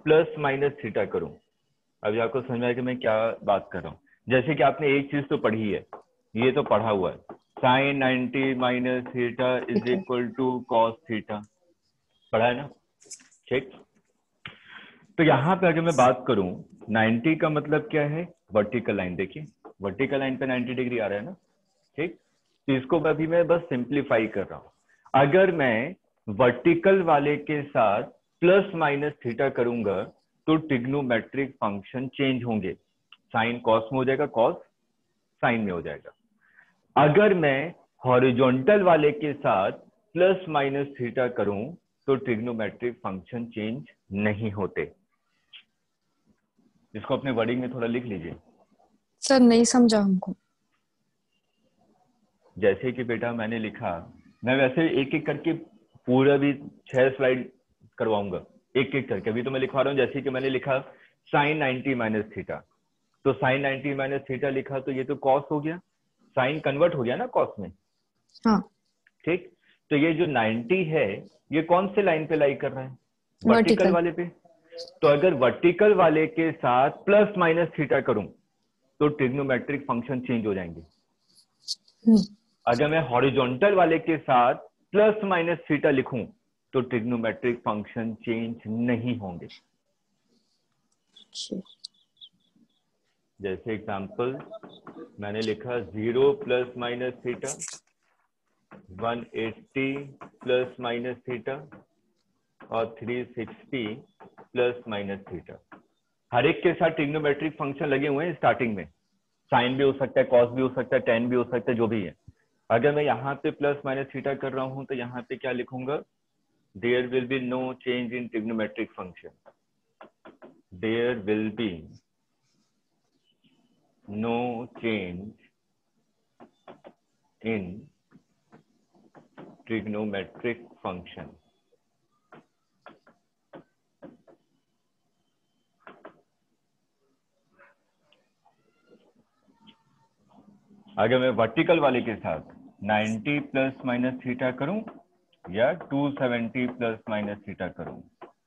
[SPEAKER 1] प्लस माइनस थीटा करूं, अभी आपको समझ में आया कि मैं क्या बात कर रहा हूँ। जैसे कि आपने एक चीज तो पढ़ी है, ये तो पढ़ा हुआ है, sine ninety minus theta is equal to cos theta, पढ़ा है ना, ठीक। तो यहाँ पे अगर मैं बात करूं, नाइनटी का मतलब क्या है, वर्टिकल लाइन, देखिए वर्टिकल लाइन पे नाइनटी डिग्री आ रहा है ना, ठीक। तो इसको अभी मैं बस सिंप्लीफाई कर रहा हूँ। अगर मैं वर्टिकल वाले के साथ प्लस माइनस थीटा करूंगा तो ट्रिग्नोमेट्रिक फंक्शन चेंज होंगे, साइन कॉस में हो जाएगा, कॉस साइन में हो जाएगा। अगर मैं हॉरिजॉन्टल वाले के साथ प्लस माइनस थीटा करूं तो ट्रिग्नोमेट्रिक फंक्शन चेंज नहीं होते। इसको अपने वर्डिंग में थोड़ा लिख लीजिए।
[SPEAKER 2] सर नहीं समझा हमको।
[SPEAKER 1] जैसे कि बेटा मैंने लिखा, मैं वैसे एक एक करके पूरा भी छह स्लाइड करवाऊंगा, एक एक करके। अभी तो मैं लिखवा रहा हूँ, जैसे कि मैंने लिखा साइन नाइनटी माइनस थीटा, तो साइन नाइनटी माइनस थीटा लिखा तो ये तो कॉस हो गया, साइन कन्वर्ट हो गया ना कॉस में,
[SPEAKER 2] हाँ,
[SPEAKER 1] ठीक। तो ये जो नाइनटी है ये कौन से लाइन पे लाई कर रहा है, वर्टिकल वाले पे। तो अगर वर्टिकल वाले के साथ प्लस माइनस थीटा करूं तो ट्रिग्नोमेट्रिक फंक्शन चेंज हो जाएंगे। अगर मैं हॉरिजॉन्टल वाले के साथ प्लस माइनस थीटा लिखूं तो ट्रिग्नोमेट्रिक फंक्शन चेंज नहीं होंगे। जैसे एग्जांपल मैंने लिखा zero plus minus theta, one eighty plus minus theta और three sixty plus minus theta. हर एक के साथ ट्रिग्नोमेट्रिक फंक्शन लगे हुए हैं स्टार्टिंग में, साइन भी हो सकता है, कॉस भी हो सकता है, टेन भी हो सकता है, जो भी है। अगर मैं यहाँ पे प्लस माइनस थीटा कर रहा हूँ तो यहाँ पे क्या लिखूंगा, there will be no change in trigonometric function, there will be no change in trigonometric function. अगर मैं वर्टिकल वाले के साथ नाइनटी प्लस माइनस थीटा करूं या two seventy plus minus theta करूं,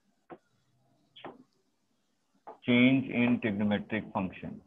[SPEAKER 1] change in trigonometric function.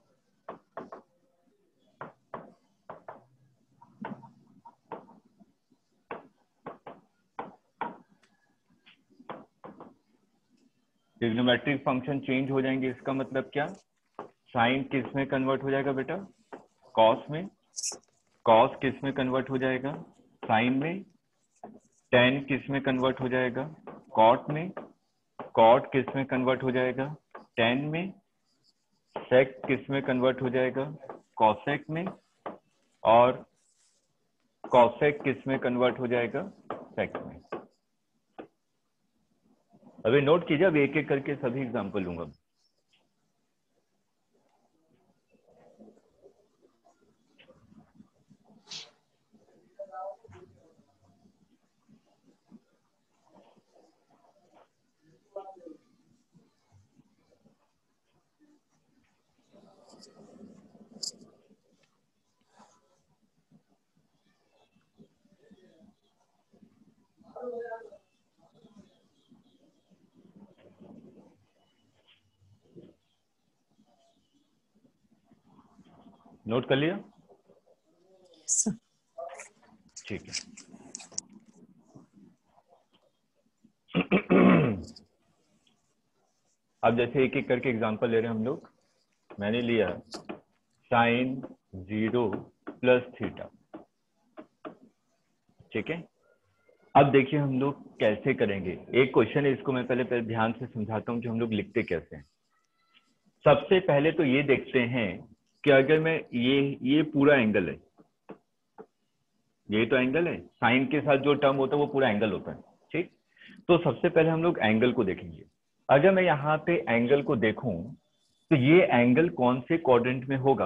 [SPEAKER 1] Trigonometric function change हो जाएंगे, इसका मतलब क्या, साइन किस में कन्वर्ट हो जाएगा बेटा, कॉस में, कॉस किस में कन्वर्ट हो जाएगा, साइन में, टेन किस में कन्वर्ट हो जाएगा, कॉट में, कॉट किस में कन्वर्ट हो जाएगा, टेन में, सेक किस में कन्वर्ट हो जाएगा, कॉसेक में, और कॉसेक किस में कन्वर्ट हो जाएगा, सेक में। अभी नोट कीजिए, अब एक एक करके सभी एग्जांपल लूंगा। नोट कर लिया, ठीक है। अब जैसे एक एक करके एग्जांपल ले रहे हैं हम लोग। मैंने लिया साइन जीरो प्लस थीटा, ठीक है। अब देखिए हम लोग कैसे करेंगे, एक क्वेश्चन है, इसको मैं पहले पहले ध्यान से समझाता हूँ कि हम लोग लिखते कैसे हैं। सबसे पहले तो ये देखते हैं कि अगर मैं ये ये पूरा एंगल है, ये तो एंगल है, साइन के साथ जो टर्म होता है वो पूरा एंगल होता है, ठीक। तो सबसे पहले हम लोग एंगल को देखेंगे। अगर मैं यहाँ पे एंगल को देखूं तो ये एंगल कौन से क्वाड्रेंट में होगा,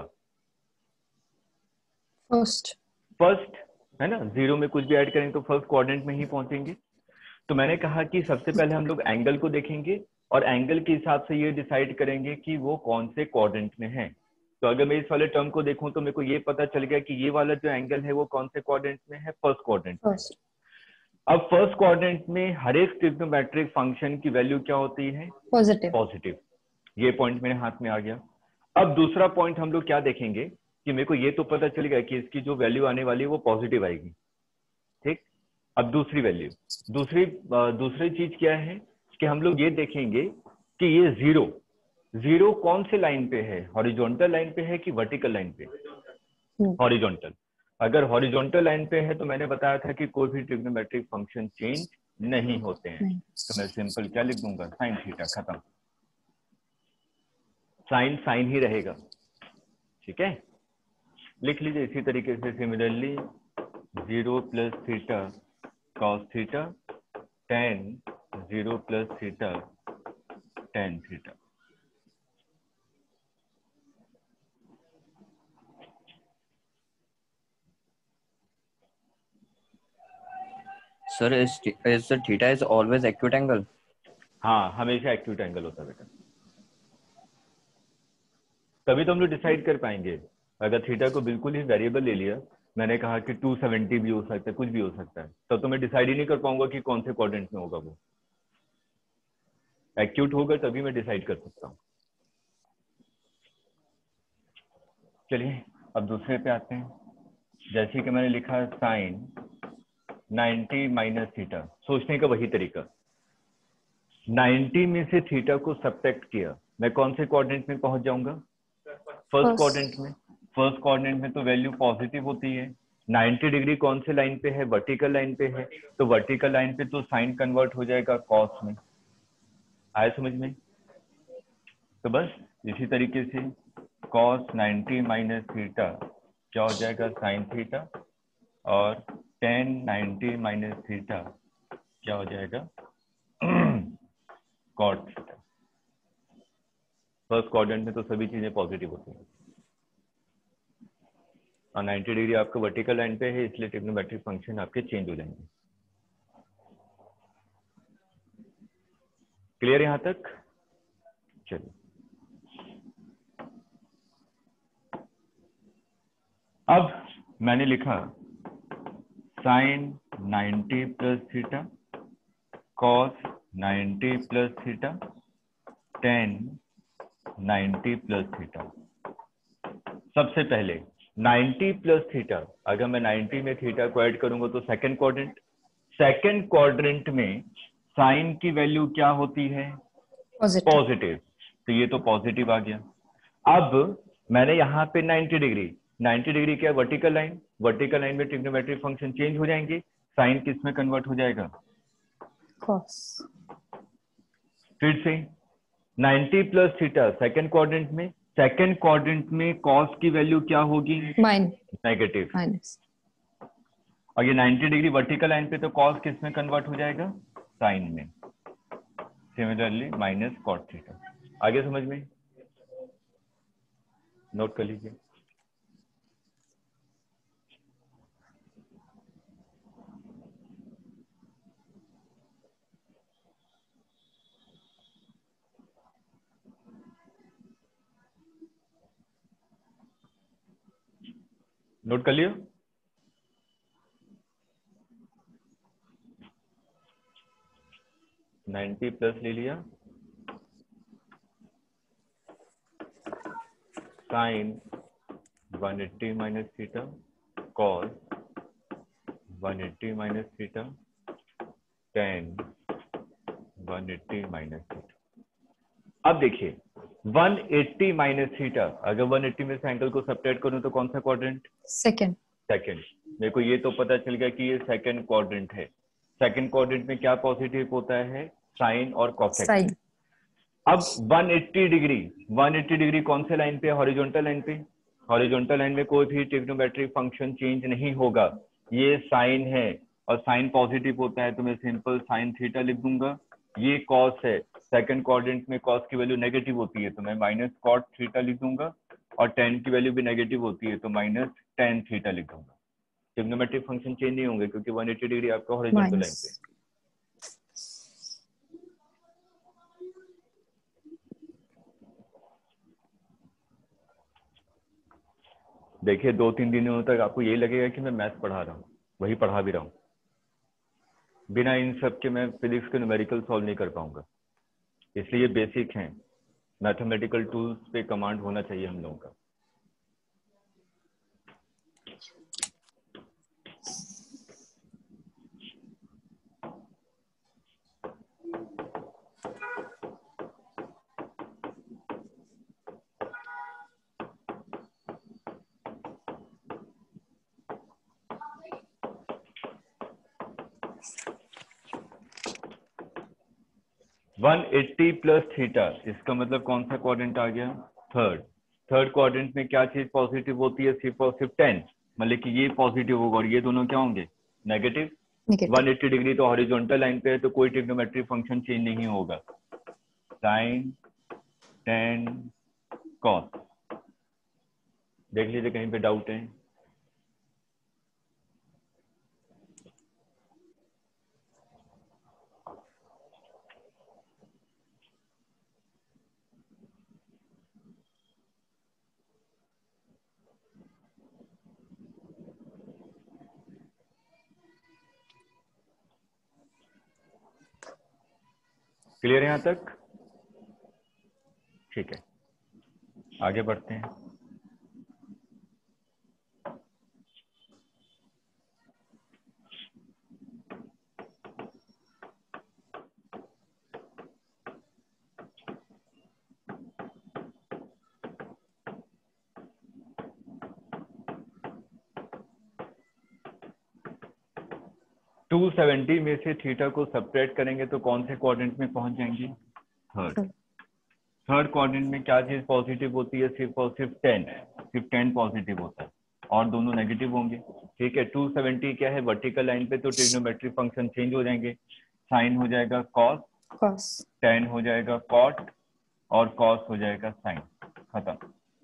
[SPEAKER 2] फर्स्ट
[SPEAKER 1] फर्स्ट, है ना, जीरो में कुछ भी ऐड करेंगे तो फर्स्ट क्वाड्रेंट में ही पहुंचेंगे। तो मैंने कहा कि सबसे पहले हम लोग एंगल को देखेंगे और एंगल के हिसाब से ये डिसाइड करेंगे कि वो कौन से क्वाड्रेंट में है। तो अगर मैं इस वाले टर्म को देखूं तो मेरे को ये पता चल गया कि ये वाला जो एंगल है वो कौन से क्वाड्रेंट में है, फर्स्ट क्वाड्रेंट में। अब फर्स्ट क्वाड्रेंट में हर एक ट्रिग्नोमेट्रिक फंक्शन की वैल्यू क्या होती है?
[SPEAKER 2] पॉजिटिव।
[SPEAKER 1] पॉजिटिव। ये पॉइंट मेरे हाथ में आ गया। अब दूसरा पॉइंट हम लोग क्या देखेंगे कि मेरे को ये तो पता चल गया कि इसकी जो वैल्यू आने वाली है वो पॉजिटिव आएगी, ठीक। अब दूसरी वैल्यू, दूसरी दूसरी चीज क्या है कि हम लोग ये देखेंगे कि ये जीरो जीरो कौन से लाइन पे है, हॉरिजॉन्टल लाइन पे है कि वर्टिकल लाइन पे? हॉरिजॉन्टल। अगर हॉरिजॉन्टल लाइन पे है तो मैंने बताया था कि कोई भी ट्रिग्नोमेट्रिक फंक्शन चेंज नहीं होते हैं। तो मैं सिंपल क्या लिख दूंगा? साइन थीटा, खत्म। साइन साइन ही रहेगा, ठीक है। लिख लीजिए इसी तरीके से similarly zero plus theta cos theta tan zero plus theta tan theta.
[SPEAKER 3] Sir, is is the theta is always acute angle?
[SPEAKER 1] हाँ, हमेशा एक्यूट एंगल होता है बेटा, तभी तो हम लोग डिसाइड कर पाएंगे। अगर थीटा को बिल्कुल ही वेरिएबल ले लिया, मैंने कहा कि टू सेवेंटी भी हो सकता है, कुछ भी हो सकता है, तब तो मैं डिसाइड ही नहीं कर पाऊंगा कि कौन से क्वाड्रेंट में होगा। वो एक्यूट होगा तभी मैं डिसाइड कर सकता हूँ। चलिए अब दूसरे पे आते हैं। जैसे कि मैंने लिखा साइन नाइन्टी माइनस थीटा, सोचने का वही तरीका। नाइन्टी में से थीटा को सब्ट्रैक्ट किया, मैं कौन से क्वाड्रेंट में पहुंच जाऊंगा? फर्स्ट क्वाड्रेंट में। फर्स्ट क्वाड्रेंट में तो वैल्यू पॉजिटिव होती है। नाइन्टी डिग्री कौन से लाइन पे है? वर्टिकल लाइन पे है। तो वर्टिकल लाइन पे तो साइन कन्वर्ट हो जाएगा कॉस में। आया समझ में? तो बस इसी तरीके से कॉस नाइन्टी माइनस थीटा क्या हो जाएगा? Sine theta. और टेन नाइन्टी माइनस थीटा क्या हो जाएगा? Cot theta. फर्स्ट क्वाड्रेंट में तो सभी चीजें पॉजिटिव होती हैं और नाइन्टी डिग्री आपका वर्टिकल लाइन पे है, इसलिए ट्रिग्नोमेट्रिक फंक्शन आपके चेंज हो जाएंगे। क्लियर यहां तक? चलिए अब मैंने लिखा sine ninety plus theta cos ninety plus theta tan ninety plus theta. सबसे पहले नाइन्टी प्लस थीटा, अगर मैं नाइन्टी में थीटा को ऐड करूंगा तो सेकंड क्वाड्रेंट, सेकंड क्वाड्रेंट में साइन की वैल्यू क्या होती है? पॉजिटिव। तो ये तो पॉजिटिव आ गया। अब मैंने यहाँ पे नाइन्टी डिग्री, नाइन्टी डिग्री क्या? Vertical line. वर्टिकल लाइन में ट्रिग्नोमेट्रिक फंक्शन चेंज हो जाएंगे, साइन किस में कन्वर्ट हो जाएगा?
[SPEAKER 2] कॉस।
[SPEAKER 1] फिर से ninety plus theta second quadrant में, सेकंड क्वाड्रेंट में कॉस की वैल्यू क्या होगी? Negative
[SPEAKER 2] minus.
[SPEAKER 1] और ये नाइन्टी डिग्री वर्टिकल लाइन पे तो कॉस किस में कन्वर्ट हो जाएगा? साइन में। Similarly minus cot theta. आगे समझ में? नोट कर लीजिए। नोट कर लियो। नाइन्टी प्लस ले लिया, sine one eighty minus theta cos one eighty minus theta tan one eighty minus theta. अब देखिए वन एट्टी माइनस थीटा, अगर वन एट्टी में से एंगल को सब्ट्रैक्ट करूं तो कौन सा क्वाड्रेंट?
[SPEAKER 2] सेकंड।
[SPEAKER 1] सेकंड। मेरे को ये तो पता चल गया कि ये सेकंड क्वाड्रेंट है। सेकंड क्वाड्रेंट में क्या पॉजिटिव होता है? साइन और कोसेक।
[SPEAKER 2] साइन।
[SPEAKER 1] अब one eighty degree, one eighty degree कौन से लाइन पे? हॉरिजॉन्टल लाइन पे। हॉरिजॉन्टल लाइन में कोई भी ट्रिग्नोमेट्रिक फंक्शन चेंज नहीं होगा। ये साइन है और साइन पॉजिटिव होता है तो मैं सिंपल साइन थीटा लिख दूंगा। ये कॉस है, सेकंड क्वाड्रेंट में कॉस की वैल्यू नेगेटिव होती है तो मैं माइनस कॉट थीटा लिख दूंगा और टेन की वैल्यू भी नेगेटिव होती है तो माइनस टेन थीटा लिख दूंगा। ट्रिग्नोमेट्रिक फंक्शन चेंज नहीं होंगे क्योंकि वन एट्टी डिग्री आपका हॉरिजॉन्टल लाइन पे। देखिए दो तीन दिनों तक आपको यही लगेगा कि मैं मैथ पढ़ा रहा हूँ, वही पढ़ा भी रहा हूँ। बिना इन सब के मैं फिजिक्स के न्यूमेरिकल सॉल्व नहीं कर पाऊंगा, इसलिए ये बेसिक हैं। मैथमेटिकल टूल्स पे कमांड होना चाहिए हम लोगों का। वन एट्टी प्लस थीटा, इसका मतलब कौन सा क्वाड्रेंट आ गया? थर्ड। थर्ड क्वाड्रेंट में क्या चीज पॉजिटिव होती है? सिर्फ और सिर्फ टेन, मतलब कि ये पॉजिटिव होगा और ये दोनों क्या होंगे? Negative.
[SPEAKER 2] Negative.
[SPEAKER 1] One eighty degree तो हॉरिजॉन्टल लाइन पे है, तो कोई ट्रिग्नोमेट्रिक फंक्शन चेंज नहीं होगा। साइन टेन कॉस, देख लीजिए कहीं पे डाउट है? क्लियर है यहां तक? ठीक है, आगे बढ़ते हैं। टू सेवेंटी में से थीटा को सब्ट्रैक्ट करेंगे तो कौन से क्वाड्रेंट में पहुंच जाएंगे? थर्ड। थर्ड क्वाड्रेंट में क्या चीज पॉजिटिव होती है? सिर्फ और सिर्फ टेन, सिर्फ टेन पॉजिटिव होता है और दोनों नेगेटिव होंगे। ठीक है, टू सेवेंटी क्या है? वर्टिकल लाइन पे, तो ट्रिग्नोमेट्रिक फंक्शन चेंज हो जाएंगे। साइन हो जाएगा कॉस,
[SPEAKER 2] कॉस।
[SPEAKER 1] टेन हो जाएगा कॉट और कॉस हो जाएगा साइन। खत्म।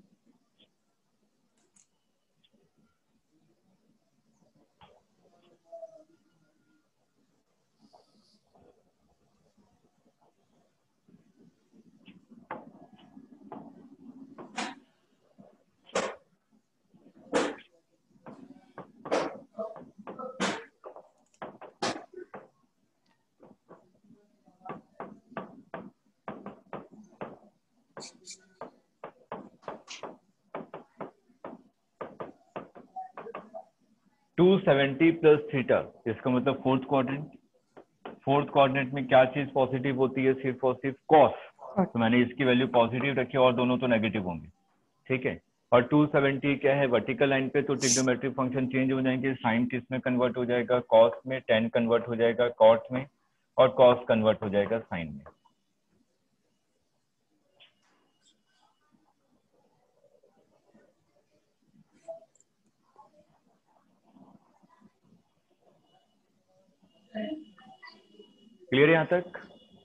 [SPEAKER 1] टू सेवेंटी प्लस थीटा, इसका मतलब फोर्थ क्वाड्रेंट। फोर्थ क्वाड्रेंट में क्या चीज पॉजिटिव होती है? सिर्फ और सिर्फ कॉस, तो मैंने इसकी वैल्यू पॉजिटिव रखी और दोनों तो नेगेटिव होंगे। ठीक है, और टू सेवेंटी क्या है? वर्टिकल लाइन पे, तो ट्रिग्नोमेट्रिक फंक्शन चेंज हो जाएंगे। साइन किस में कन्वर्ट हो जाएगा? कॉस में। टेन कन्वर्ट हो जाएगा कॉट में और कॉस कन्वर्ट हो जाएगा साइन में। क्लियर है यहां तक?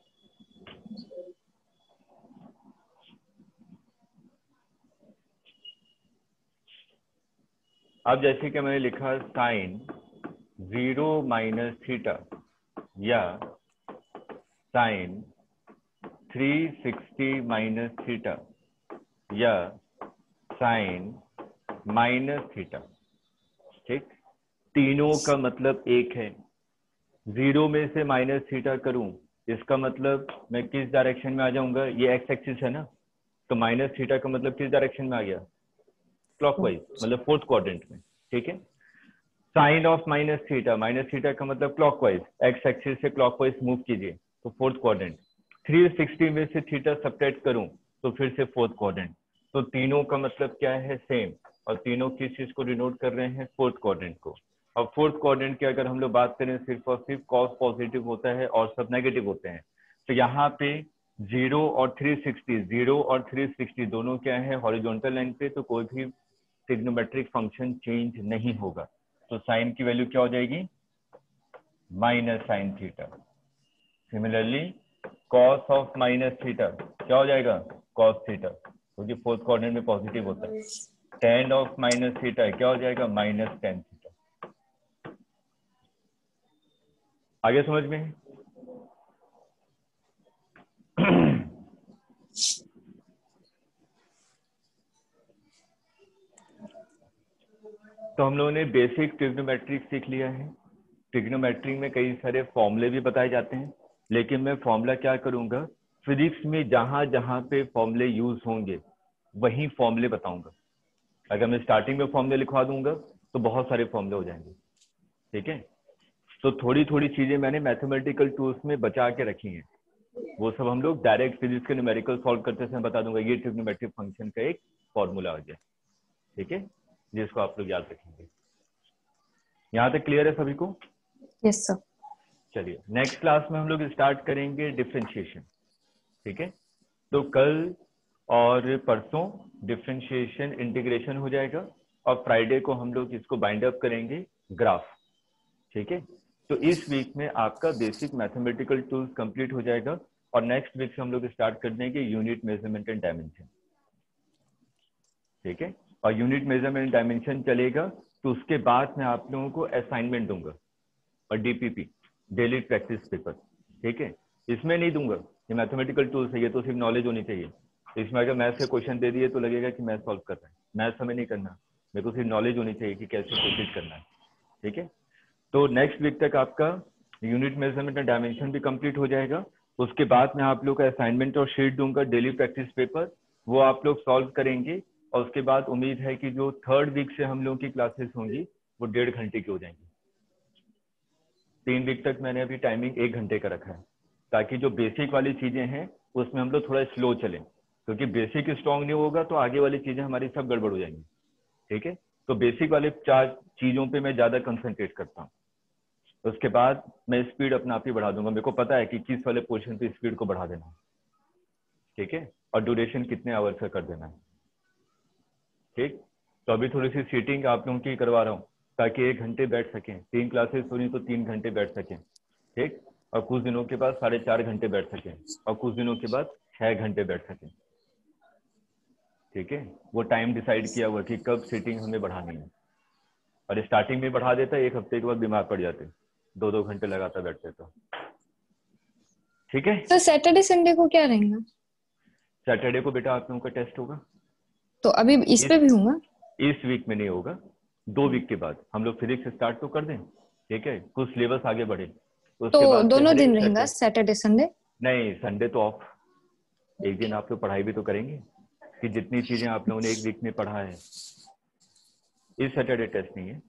[SPEAKER 1] अब जैसे कि मैंने लिखा साइन जीरो माइनस थीटा या sine three sixty minus theta या साइन माइनस थीटा। ठीक, तीनों का मतलब एक है। जीरो में से माइनस थीटा करूं, इसका मतलब मैं किस डायरेक्शन में आ जाऊंगा? ये एक्स एक्सिस है ना, तो माइनस थीटा का मतलब किस डायरेक्शन में आ गया? क्लॉकवाइज, मतलब फोर्थ क्वाड्रेंट में। ठीक है, sine of minus theta, minus theta का मतलब क्लॉकवाइज, एक्स एक्सिस से क्लॉकवाइज मूव कीजिए, तो फोर्थ क्वाड्रेंट। थ्री सिक्सटी में से थीटा सब्ट्रैक्ट करूं तो फिर से फोर्थ क्वाड्रेंट। तो तीनों का मतलब क्या है? सेम, और तीनों किस चीज को डिनोट कर रहे हैं? फोर्थ क्वाड्रेंट को। और फोर्थ क्वाड्रेंट की अगर हम लोग बात करें, सिर्फ और सिर्फ कॉस पॉजिटिव होता है और सब नेगेटिव होते हैं। तो यहाँ पे जीरो और थ्री सिक्सटी, जीरो और थ्री सिक्सटी दोनों क्या है? हॉरिजॉन्टल लाइन पे, तो कोई भी ट्रिग्नोमेट्रिक फंक्शन चेंज नहीं होगा। तो साइन की वैल्यू क्या हो जाएगी? Minus sine theta. Similarly cos of minus theta क्या हो जाएगा? कॉस थीटा, क्योंकि फोर्थ क्वाड्रेंट में पॉजिटिव होता है। टेन ऑफ माइनस थीटा क्या हो जाएगा? Minus tan theta. आगे समझ में? तो हम लोगों ने बेसिक ट्रिग्नोमेट्रिक सीख लिया है। ट्रिग्नोमेट्री में कई सारे फॉर्मूले भी बताए जाते हैं, लेकिन मैं फॉर्मूला क्या करूंगा, फिजिक्स में जहां जहां पे फॉर्मूले यूज होंगे वही फॉर्मूले बताऊंगा। अगर मैं स्टार्टिंग में फॉर्मूले लिखवा दूंगा तो बहुत सारे फॉर्मूले हो जाएंगे, ठीक है। तो थोड़ी थोड़ी चीजें मैंने मैथमेटिकल टूल्स में बचा के रखी हैं, वो सब हम लोग डायरेक्ट फिजिक्स के न्यूमेरिकल सॉल्व करते समय बता दूंगा, ये ट्रिग्नोमेट्रिक फंक्शन का एक फॉर्मूला आ गया, ठीक है, जिसको आप लोग याद रखेंगे। यहाँ तक क्लियर है सभी को?
[SPEAKER 2] Yes sir.
[SPEAKER 1] चलिए नेक्स्ट क्लास में हम लोग स्टार्ट करेंगे डिफरेंशिएशन, ठीक है। तो कल और परसों डिफरेंशिएशन इंटीग्रेशन हो जाएगा और फ्राइडे को हम लोग इसको बाइंड अप करेंगे ग्राफ, ठीक है। तो इस वीक में आपका बेसिक मैथमेटिकल टूल्स कंप्लीट हो जाएगा और नेक्स्ट वीक से हम लोग स्टार्ट कर देंगे यूनिट मेजरमेंट एंड डायमेंशन, ठीक है। और यूनिट मेजरमेंट एंड डायमेंशन चलेगा तो उसके बाद मैं आप लोगों को असाइनमेंट दूंगा और डीपीपी, डेली प्रैक्टिस पेपर, ठीक है। इसमें नहीं दूंगा, ये मैथमेटिकल टूल्स है, ये तो सिर्फ नॉलेज होनी चाहिए। इसमें अगर मैथ से क्वेश्चन दे दिए तो लगेगा कि मैथ सॉल्व कर रहा है, मैथ हमें नहीं करना, मेरे को सिर्फ नॉलेज होनी चाहिए कि कैसे प्रोसीड करना है, ठीक है। तो नेक्स्ट वीक तक आपका यूनिट मेजरमेंट एंड डायमेंशन भी कंप्लीट हो जाएगा। उसके बाद मैं आप लोग का असाइनमेंट और शीट दूंगा, डेली प्रैक्टिस पेपर, वो आप लोग सॉल्व करेंगे। और उसके बाद उम्मीद है कि जो थर्ड वीक से हम लोगों की क्लासेस होंगी वो डेढ़ घंटे की हो जाएंगी। तीन वीक तक मैंने अभी टाइमिंग एक घंटे का रखा है, ताकि जो बेसिक वाली चीजें हैं उसमें हम लोग थोड़ा स्लो चलें, क्योंकि बेसिक स्ट्रॉन्ग नहीं होगा तो आगे वाली चीजें हमारी सब गड़बड़ हो जाएंगी, ठीक है। तो बेसिक वाले चार चीजों पे मैं ज्यादा कंसंट्रेट करता हूँ, उसके बाद मैं स्पीड अपना आप ही बढ़ा दूंगा। मेरे को पता है कि किस वाले पोर्शन पे स्पीड को बढ़ा देना है, ठीक है, और ड्यूरेशन कितने आवर का कर देना है, ठीक। तो अभी थोड़ी सी सीटिंग आप लोगों की करवा रहा हूँ ताकि एक घंटे बैठ सकें, तीन क्लासेस होनी तो तीन घंटे बैठ सकें, ठीक। और कुछ दिनों के बाद साढ़े चार घंटे बैठ सकें और कुछ दिनों के बाद छह घंटे बैठ सकें, ठीक है। वो टाइम डिसाइड किया हुआ कि कब सीटिंग हमें बढ़ानी है, और स्टार्टिंग में बढ़ा देता है, एक हफ्ते के बाद बीमार पड़ जाते, दो दो घंटे लगातार बैठते तो, ठीक है।
[SPEAKER 2] तो सैटरडे संडे को क्या रहेगा?
[SPEAKER 1] सैटरडे को बेटा आप लोगों का टेस्ट होगा,
[SPEAKER 2] तो अभी इस पे भी होगा?
[SPEAKER 1] इस वीक में नहीं होगा, दो वीक के बाद हम लोग फिजिक्स स्टार्ट तो कर दें, ठीक है, कुछ सिलेबस आगे बढ़े उसके
[SPEAKER 2] तो
[SPEAKER 1] बाद
[SPEAKER 2] दोनों
[SPEAKER 1] हर एक
[SPEAKER 2] दिन रहेगा, सैटरडे संडे?
[SPEAKER 1] नहीं, संडे तो ऑफ, एक दिन आप लोग पढ़ाई भी तो करेंगे कि जितनी चीजें आप लोगों ने एक वीक में पढ़ा है। इस सैटरडे टेस्ट नहीं है,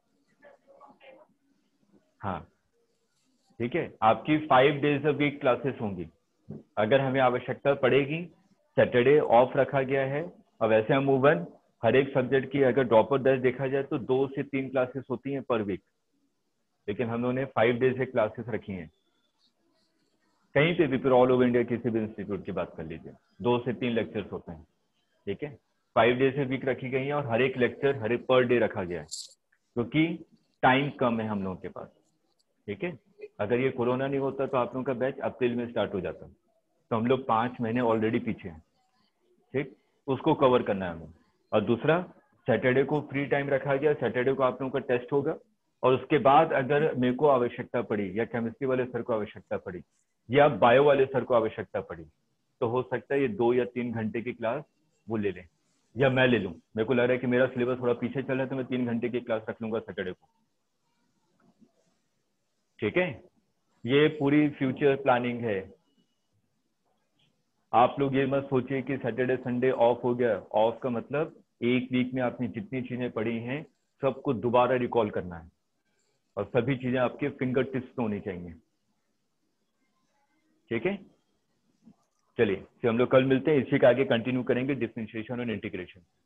[SPEAKER 1] हाँ, ठीक है। आपकी five days a week classes होंगी, अगर हमें आवश्यकता पड़ेगी सैटरडे ऑफ रखा गया है। और वैसे हम मूवन हर एक सब्जेक्ट की अगर ड्रॉप आउट दस देखा जाए तो दो से तीन क्लासेस होती हैं पर वीक, लेकिन हम लोगों ने फाइव डेज से क्लासेस रखी हैं कहीं पे भी, फिर ऑल ओवर इंडिया किसी भी इंस्टीट्यूट की बात कर लीजिए, दो से तीन लेक्चर्स होते हैं, ठीक है। फाइव डेज से वीक रखी गई है और हर एक लेक्चर हर एक पर डे रखा गया है, क्योंकि टाइम कम है हम लोगों के पास, ठीक है। अगर ये कोरोना नहीं होता तो आप लोगों का बैच अप्रैल में स्टार्ट हो जाता, तो हम लोग पाँच महीने ऑलरेडी पीछे हैं, ठीक, उसको कवर करना है हमें। और दूसरा, सैटरडे को फ्री टाइम रखा गया, सैटरडे को आप लोगों का टेस्ट होगा, और उसके बाद अगर मेरे को आवश्यकता पड़ी या केमिस्ट्री वाले सर को आवश्यकता पड़ी या बायो वाले सर को आवश्यकता पड़ी तो हो सकता है ये दो या तीन घंटे की क्लास वो ले लें या मैं ले लूं। मेरे को लग रहा है कि मेरा सिलेबस थोड़ा पीछे चल रहा है तो मैं तीन घंटे की क्लास रख लूंगा सैटरडे को, ठीक है। ये पूरी फ्यूचर प्लानिंग है। आप लोग ये मत सोचिए कि सैटरडे संडे ऑफ हो गया, ऑफ का मतलब एक वीक में आपने जितनी चीजें पढ़ी हैं सबको दोबारा रिकॉल करना है और सभी चीजें आपके फिंगर टिप्स पे होनी चाहिए, ठीक है। चलिए फिर हम लोग कल मिलते हैं, इसी का आगे कंटिन्यू करेंगे डिफरेंशिएशन और इंटीग्रेशन।